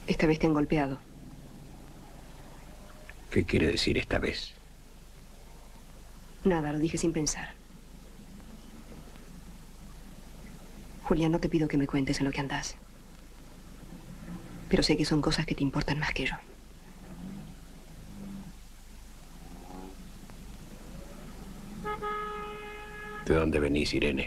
Esta vez te han golpeado. ¿Qué quiere decir esta vez? Nada, lo dije sin pensar. Julián, no te pido que me cuentes en lo que andás. Pero sé que son cosas que te importan más que yo. ¿De dónde venís, Irene?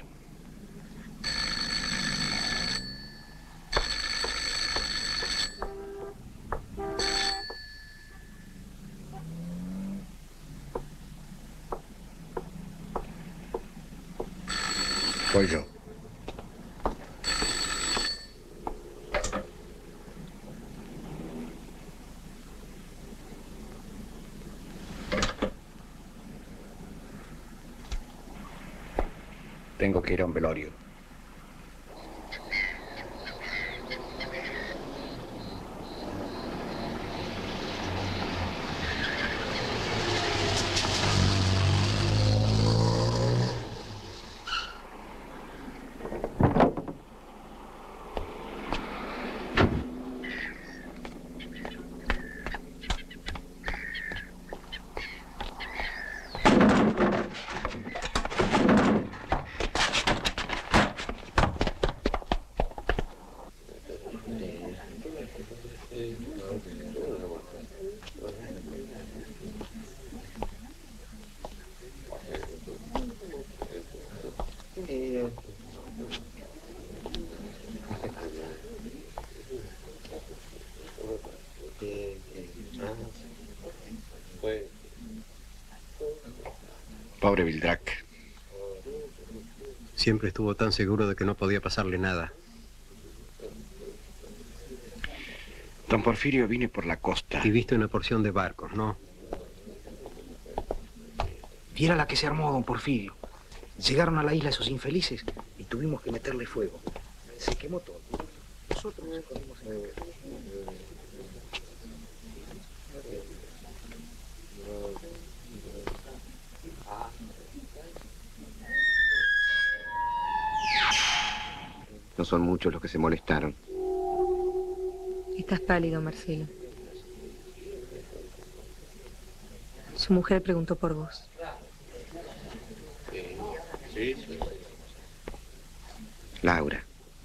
Soy yo. Tengo que ir a un velorio. Pobre Vildrac. Siempre estuvo tan seguro de que no podía pasarle nada. Don Porfirio, vine por la costa. Y viste una porción de barcos, ¿no? Viera la que se armó, don Porfirio. Llegaron a la isla esos infelices y tuvimos que meterle fuego. Se quemó todo. Nosotros nos escondimos en el... No son muchos los que se molestaron. Estás pálido, Marcelo. Su mujer preguntó por vos. Sí, sí. Laura.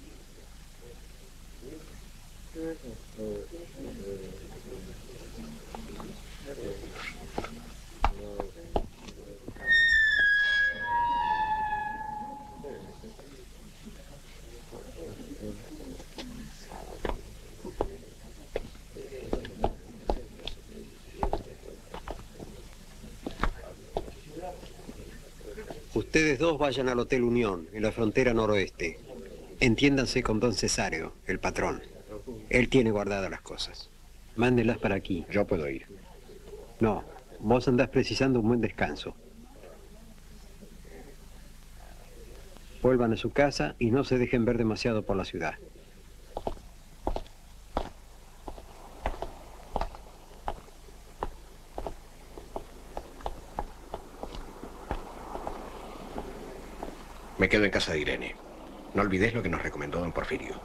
Ustedes dos vayan al Hotel Unión, en la frontera noroeste. Entiéndanse con don Cesario, el patrón. Él tiene guardadas las cosas. Mándenlas para aquí. Yo puedo ir. No, vos andás precisando un buen descanso. Vuelvan a su casa y no se dejen ver demasiado por la ciudad. Me quedo en casa de Irene. No olvides lo que nos recomendó don Porfirio.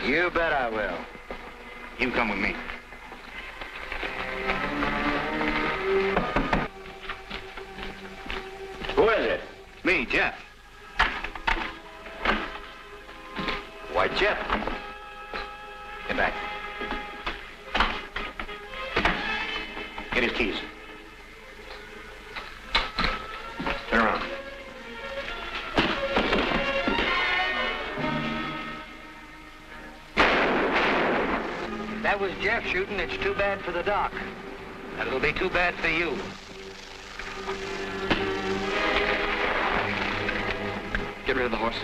You bet I will. You come with me. Who is it? Me, Jeff. Why, Jeff. Get back. Get his keys. Turn around. That was Jeff shooting. It's too bad for the doc. And it'll be too bad for you. Get rid of the horses.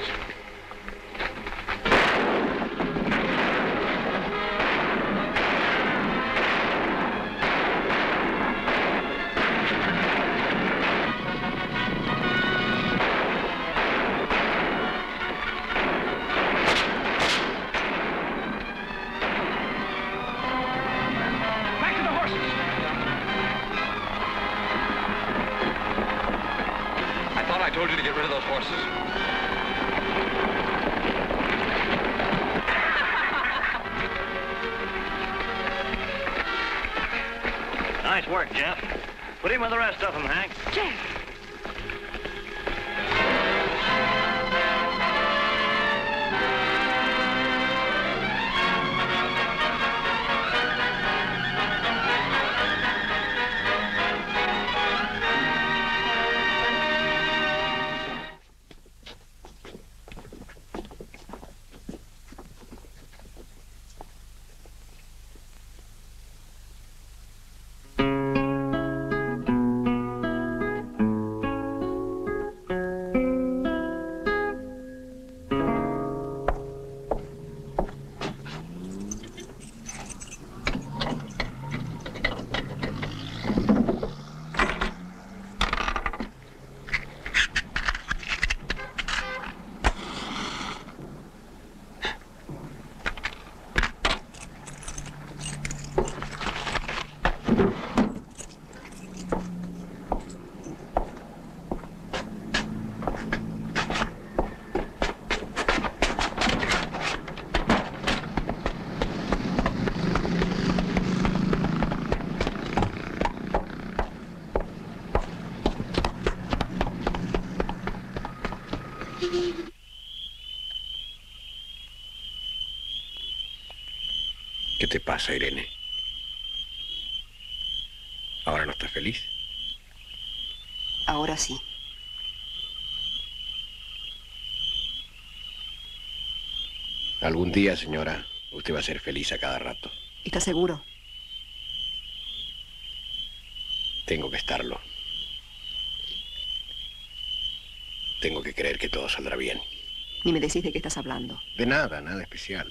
I told you to get rid of those horses. Nice work, Jeff. Put him with the rest of them, Hank. Jeff! ¿Qué te pasa, Irene? ¿Ahora no estás feliz? Ahora sí. Algún día, señora, usted va a ser feliz a cada rato. ¿Estás seguro? Tengo que estarlo. Tengo que creer que todo saldrá bien. Ni me decís de qué estás hablando. De nada, nada especial.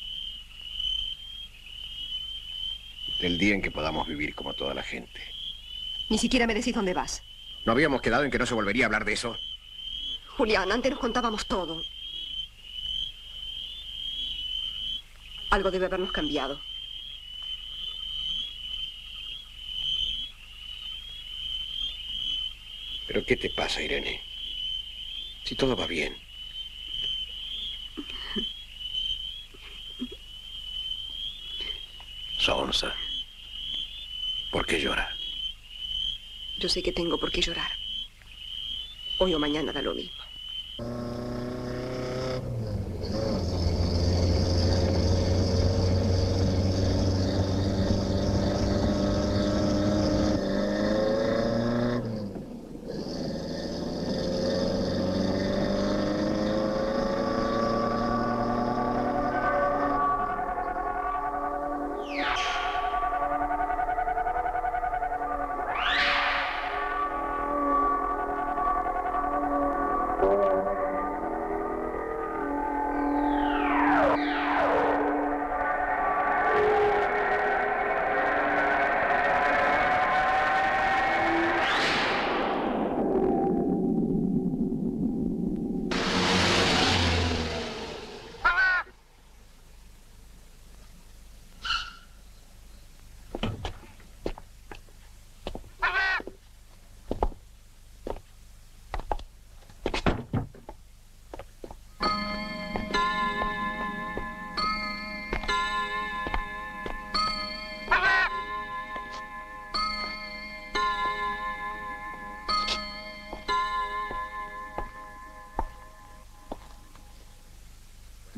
Del día en que podamos vivir como toda la gente. Ni siquiera me decís dónde vas. ¿No habíamos quedado en que no se volvería a hablar de eso? Julián, antes nos contábamos todo. Algo debe habernos cambiado. ¿Pero qué te pasa, Irene? Si todo va bien. Sonsa. ¿Por qué llora? Yo sé que tengo por qué llorar. Hoy o mañana da lo mismo.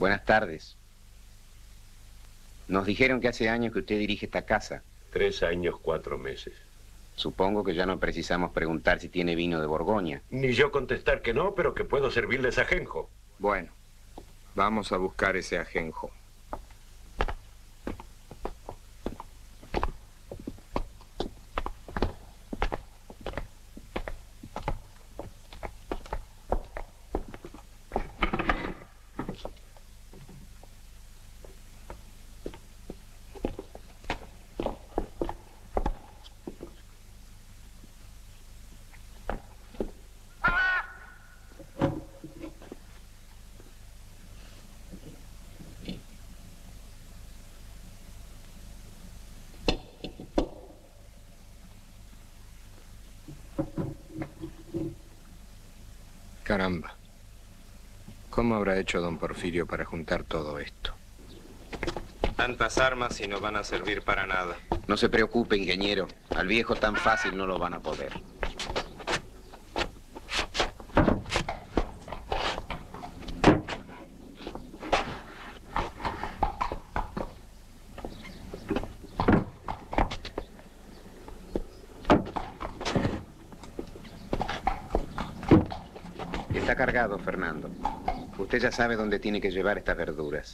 Buenas tardes. Nos dijeron que hace años que usted dirige esta casa. Tres años, cuatro meses. Supongo que ya no precisamos preguntar si tiene vino de Borgoña. Ni yo contestar que no, pero que puedo servirles ajenjo. Bueno, vamos a buscar ese ajenjo. Caramba. ¿Cómo habrá hecho don Porfirio para juntar todo esto? Tantas armas y no van a servir para nada. No se preocupe, ingeniero. Al viejo tan fácil no lo van a poder. Está cargado, Fernando. Usted ya sabe dónde tiene que llevar estas verduras.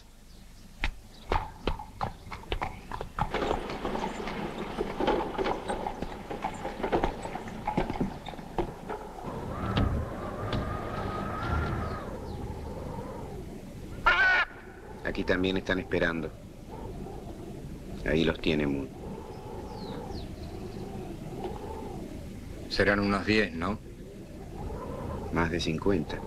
Aquí también están esperando. Ahí los tiene Moon. Serán unos diez, ¿no? Más de cincuenta.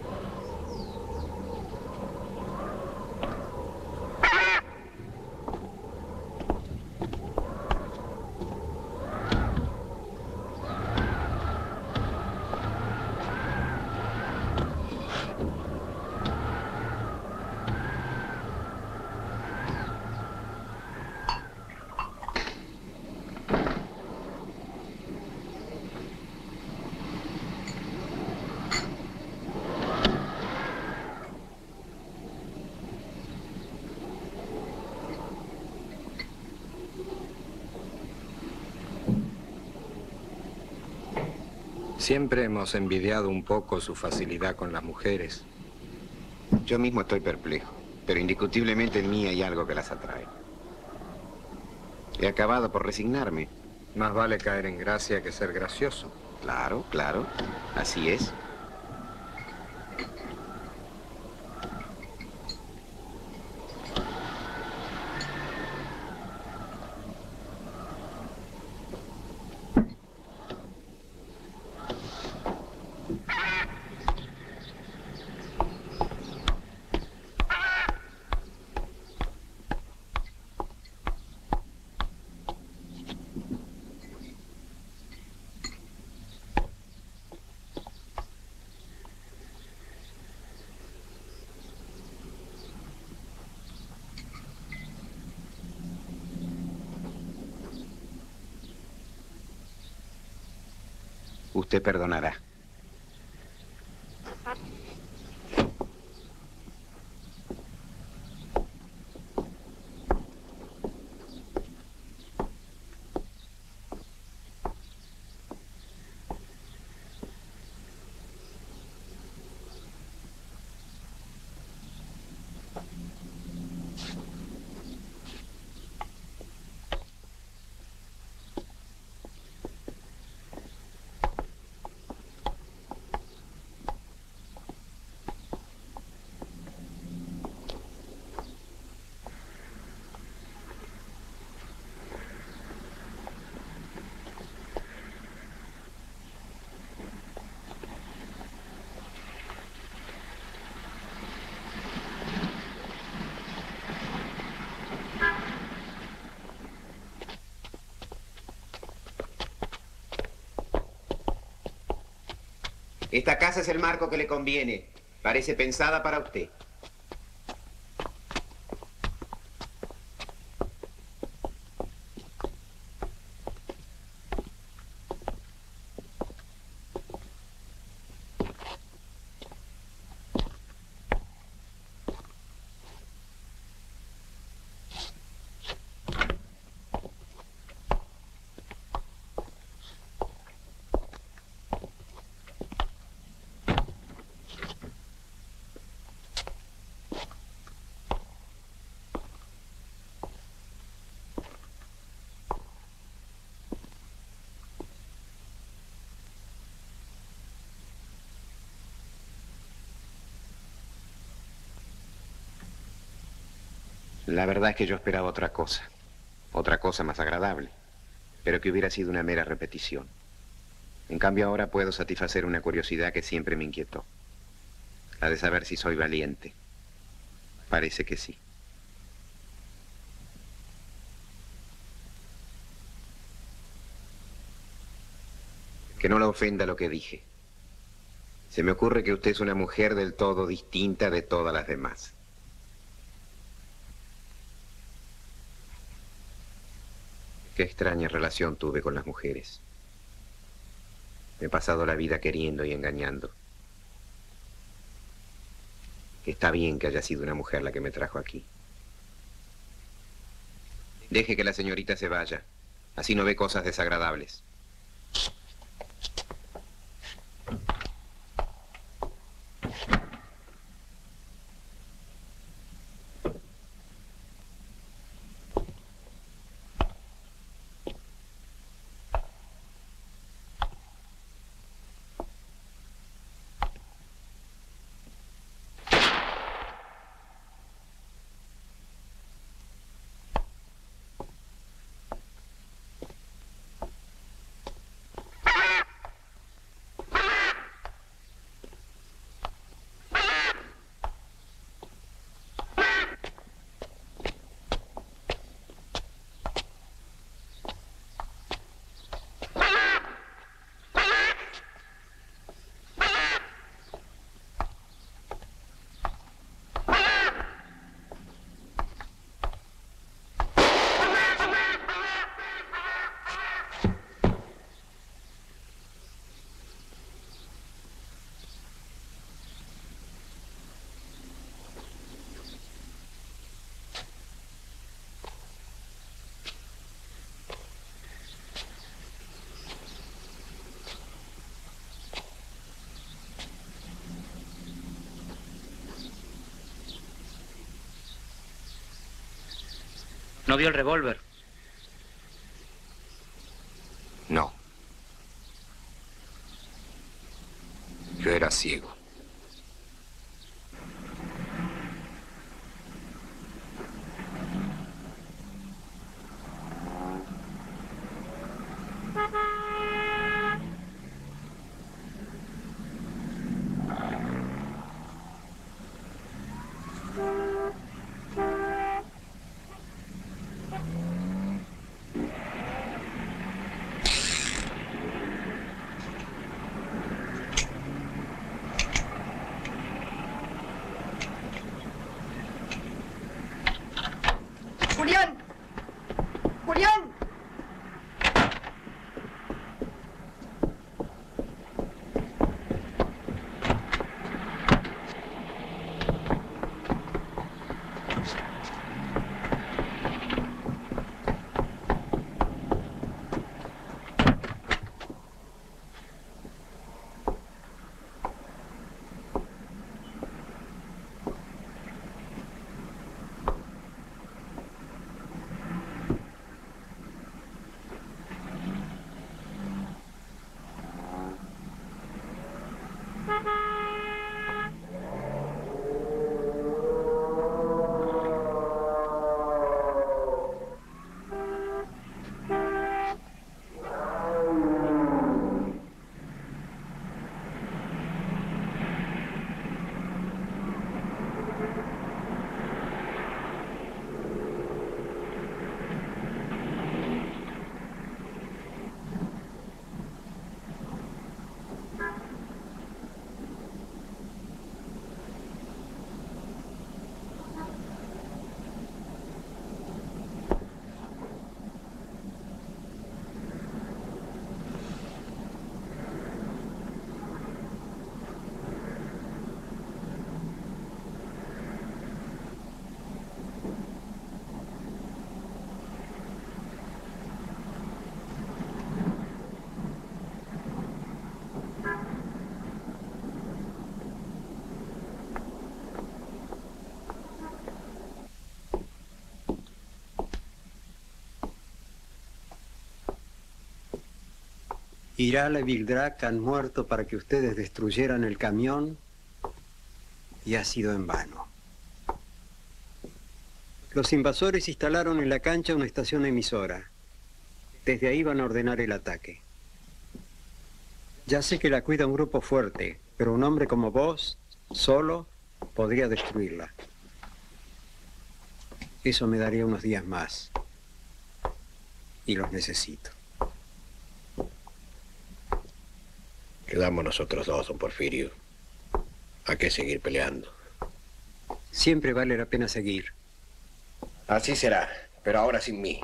Siempre hemos envidiado un poco su facilidad con las mujeres. Yo mismo estoy perplejo, pero indiscutiblemente en mí hay algo que las atrae. He acabado por resignarme. Más vale caer en gracia que ser gracioso. Claro, claro. Así es. Usted perdonará. Esta casa es el marco que le conviene. Parece pensada para usted. La verdad es que yo esperaba otra cosa. Otra cosa más agradable. Pero que hubiera sido una mera repetición. En cambio ahora puedo satisfacer una curiosidad que siempre me inquietó. La de saber si soy valiente. Parece que sí. Que no la ofenda lo que dije. Se me ocurre que usted es una mujer del todo distinta de todas las demás. Qué extraña relación tuve con las mujeres. Me he pasado la vida queriendo y engañando. Está bien que haya sido una mujer la que me trajo aquí. Deje que la señorita se vaya. Así no ve cosas desagradables. ¿No vio el revólver? No. Yo era ciego. ¡Julián! ¡Julián! Iral y Vildrak han muerto para que ustedes destruyeran el camión y ha sido en vano. Los invasores instalaron en la cancha una estación emisora. Desde ahí van a ordenar el ataque. Ya sé que la cuida un grupo fuerte, pero un hombre como vos, solo, podría destruirla. Eso me daría unos días más. Y los necesito. Quedamos nosotros dos, don Porfirio. ¿A qué seguir peleando? Siempre vale la pena seguir. Así será, pero ahora sin mí.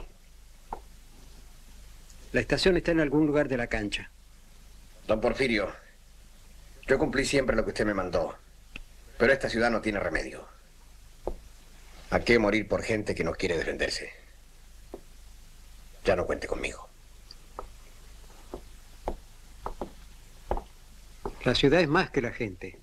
La estación está en algún lugar de la cancha. Don Porfirio, yo cumplí siempre lo que usted me mandó, pero esta ciudad no tiene remedio. ¿A qué morir por gente que no quiere defenderse? Ya no cuente conmigo. La ciudad es más que la gente.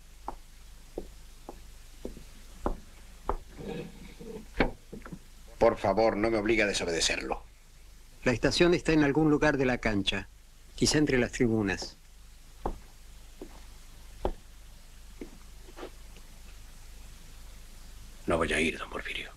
Por favor, no me obligue a desobedecerlo. La estación está en algún lugar de la cancha, quizá entre las tribunas. No voy a ir, don Porfirio.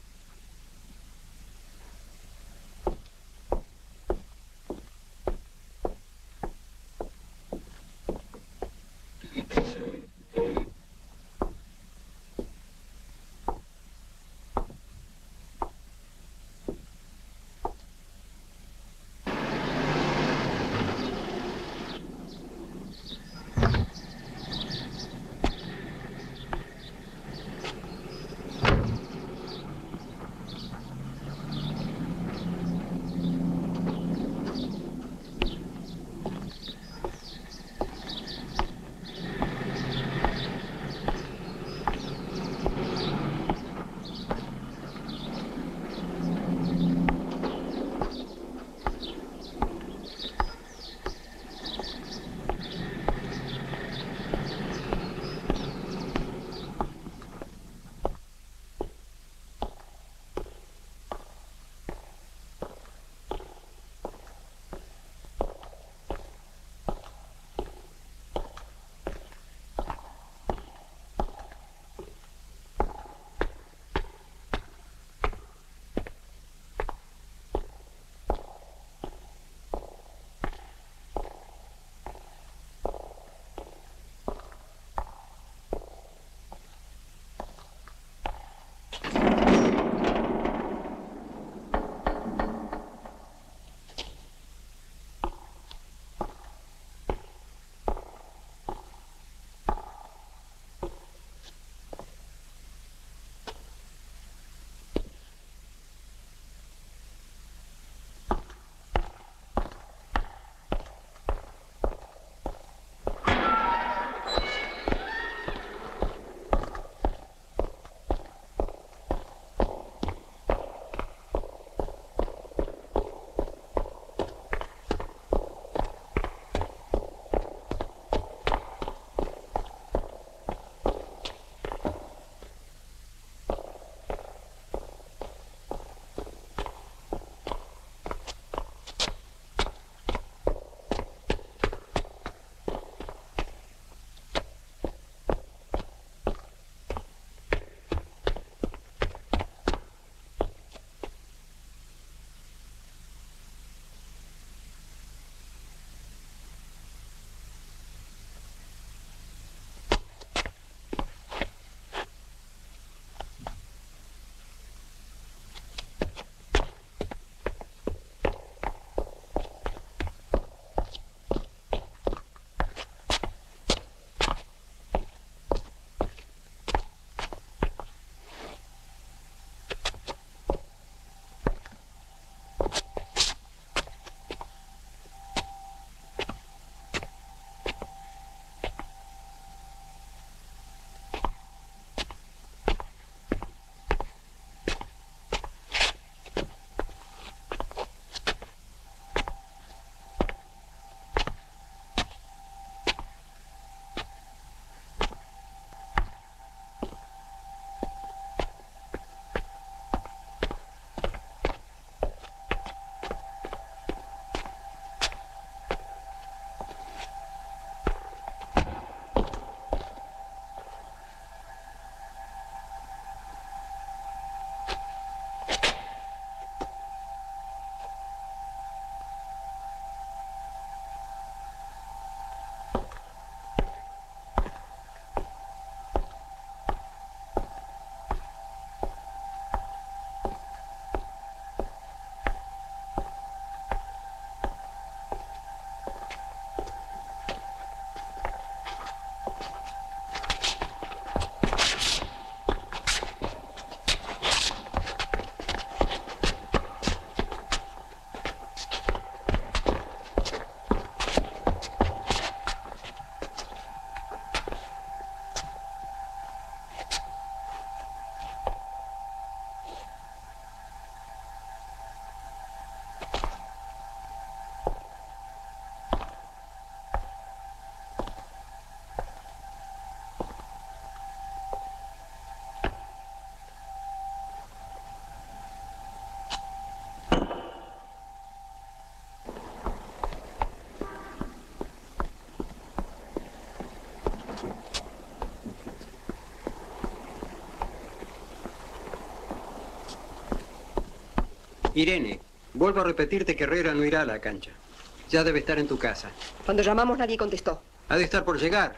Irene, vuelvo a repetirte que Herrera no irá a la cancha. Ya debe estar en tu casa. Cuando llamamos nadie contestó. Ha de estar por llegar.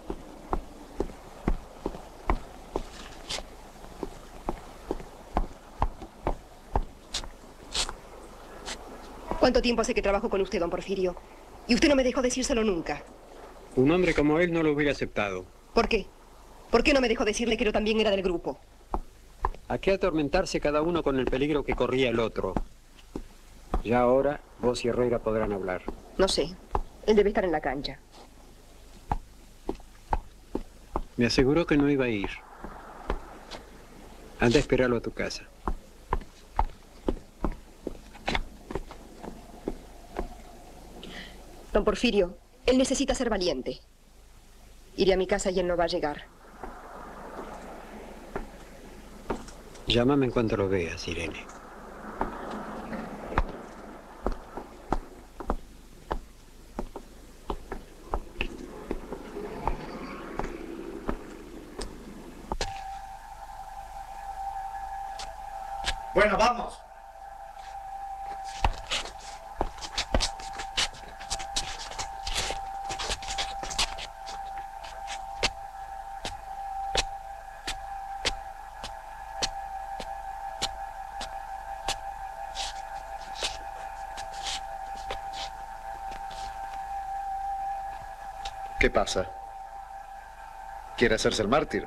¿Cuánto tiempo hace que trabajo con usted, don Porfirio? Y usted no me dejó decírselo nunca. Un hombre como él no lo hubiera aceptado. ¿Por qué? ¿Por qué no me dejó decirle que yo también era del grupo? ¿A qué atormentarse cada uno con el peligro que corría el otro? Ya ahora, vos y Herrera podrán hablar. No sé. Él debe estar en la cancha. Me aseguró que no iba a ir. Anda a esperarlo a tu casa. Don Porfirio, él necesita ser valiente. Iré a mi casa y él no va a llegar. Llámame en cuanto lo veas, Irene. Bueno, vamos. ¿Qué pasa? ¿Quiere hacerse el mártir?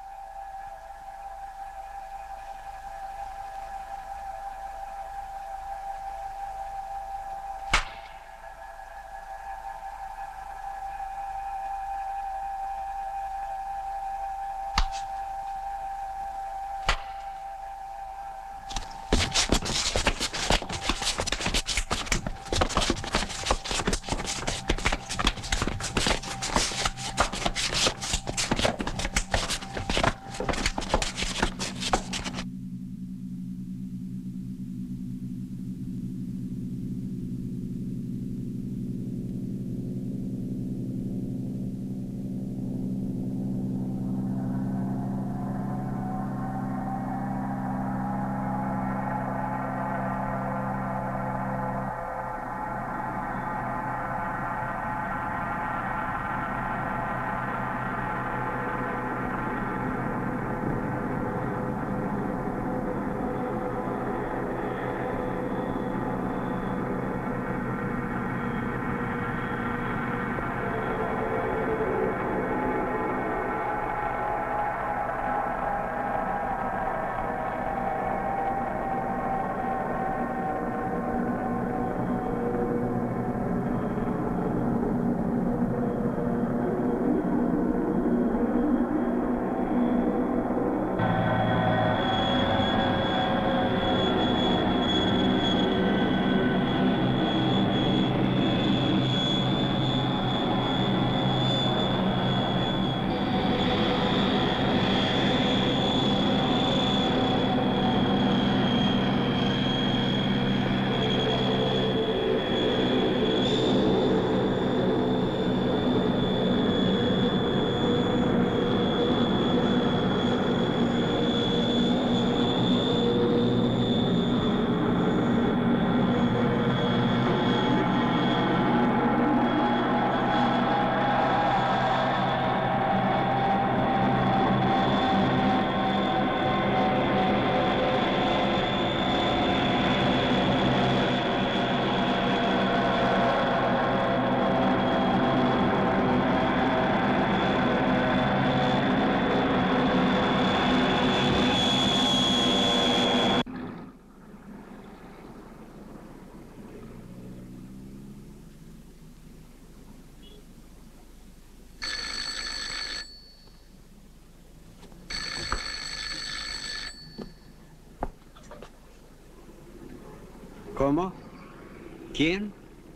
¿Cómo? ¿Quién?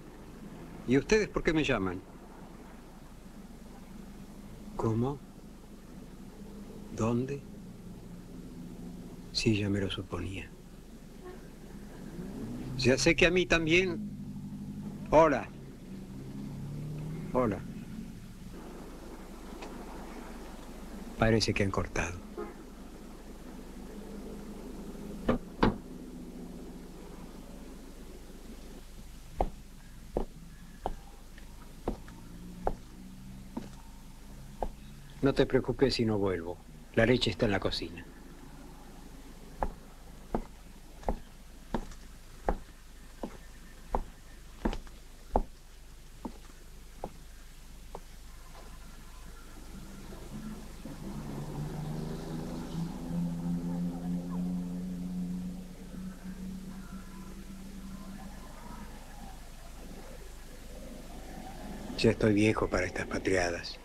¿Y ustedes por qué me llaman? ¿Cómo? ¿Dónde? Sí, ya me lo suponía. Ya sé que a mí también... Hola. Hola. Parece que han cortado. No te preocupes si no vuelvo. La leche está en la cocina. Ya estoy viejo para estas patriadas.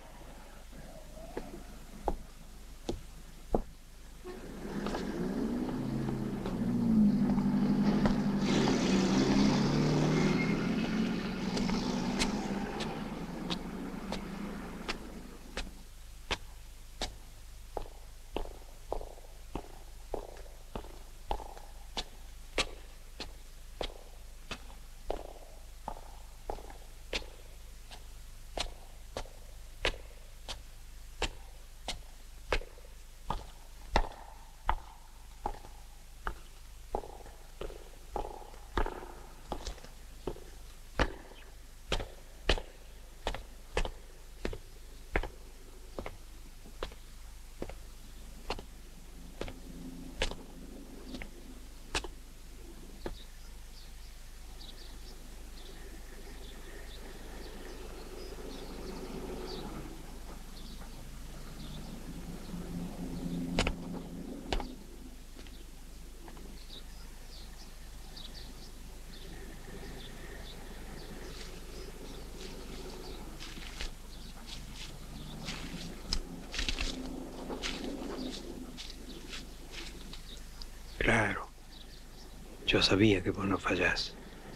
Claro. Yo sabía que vos no fallás.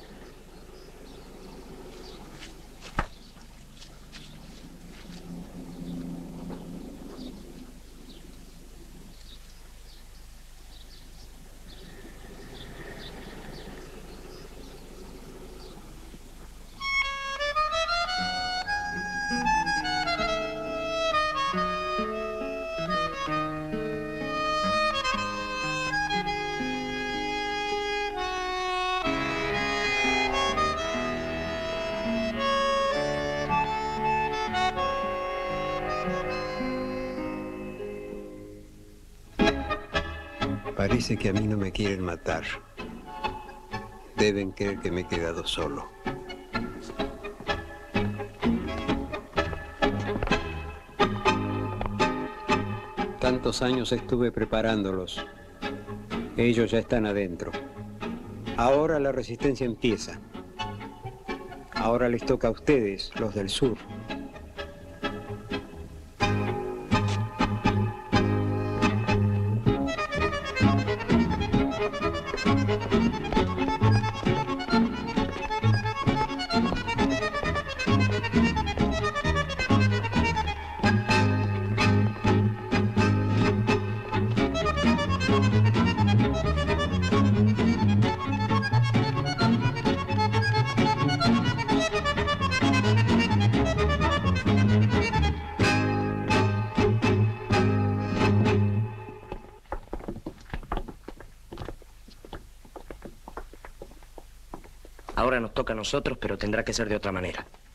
Parece que a mí no me quieren matar. Deben creer que me he quedado solo. Tantos años estuve preparándolos. Ellos ya están adentro. Ahora la resistencia empieza. Ahora les toca a ustedes, los del sur. Ahora nos toca a nosotros, pero tendrá que ser de otra manera.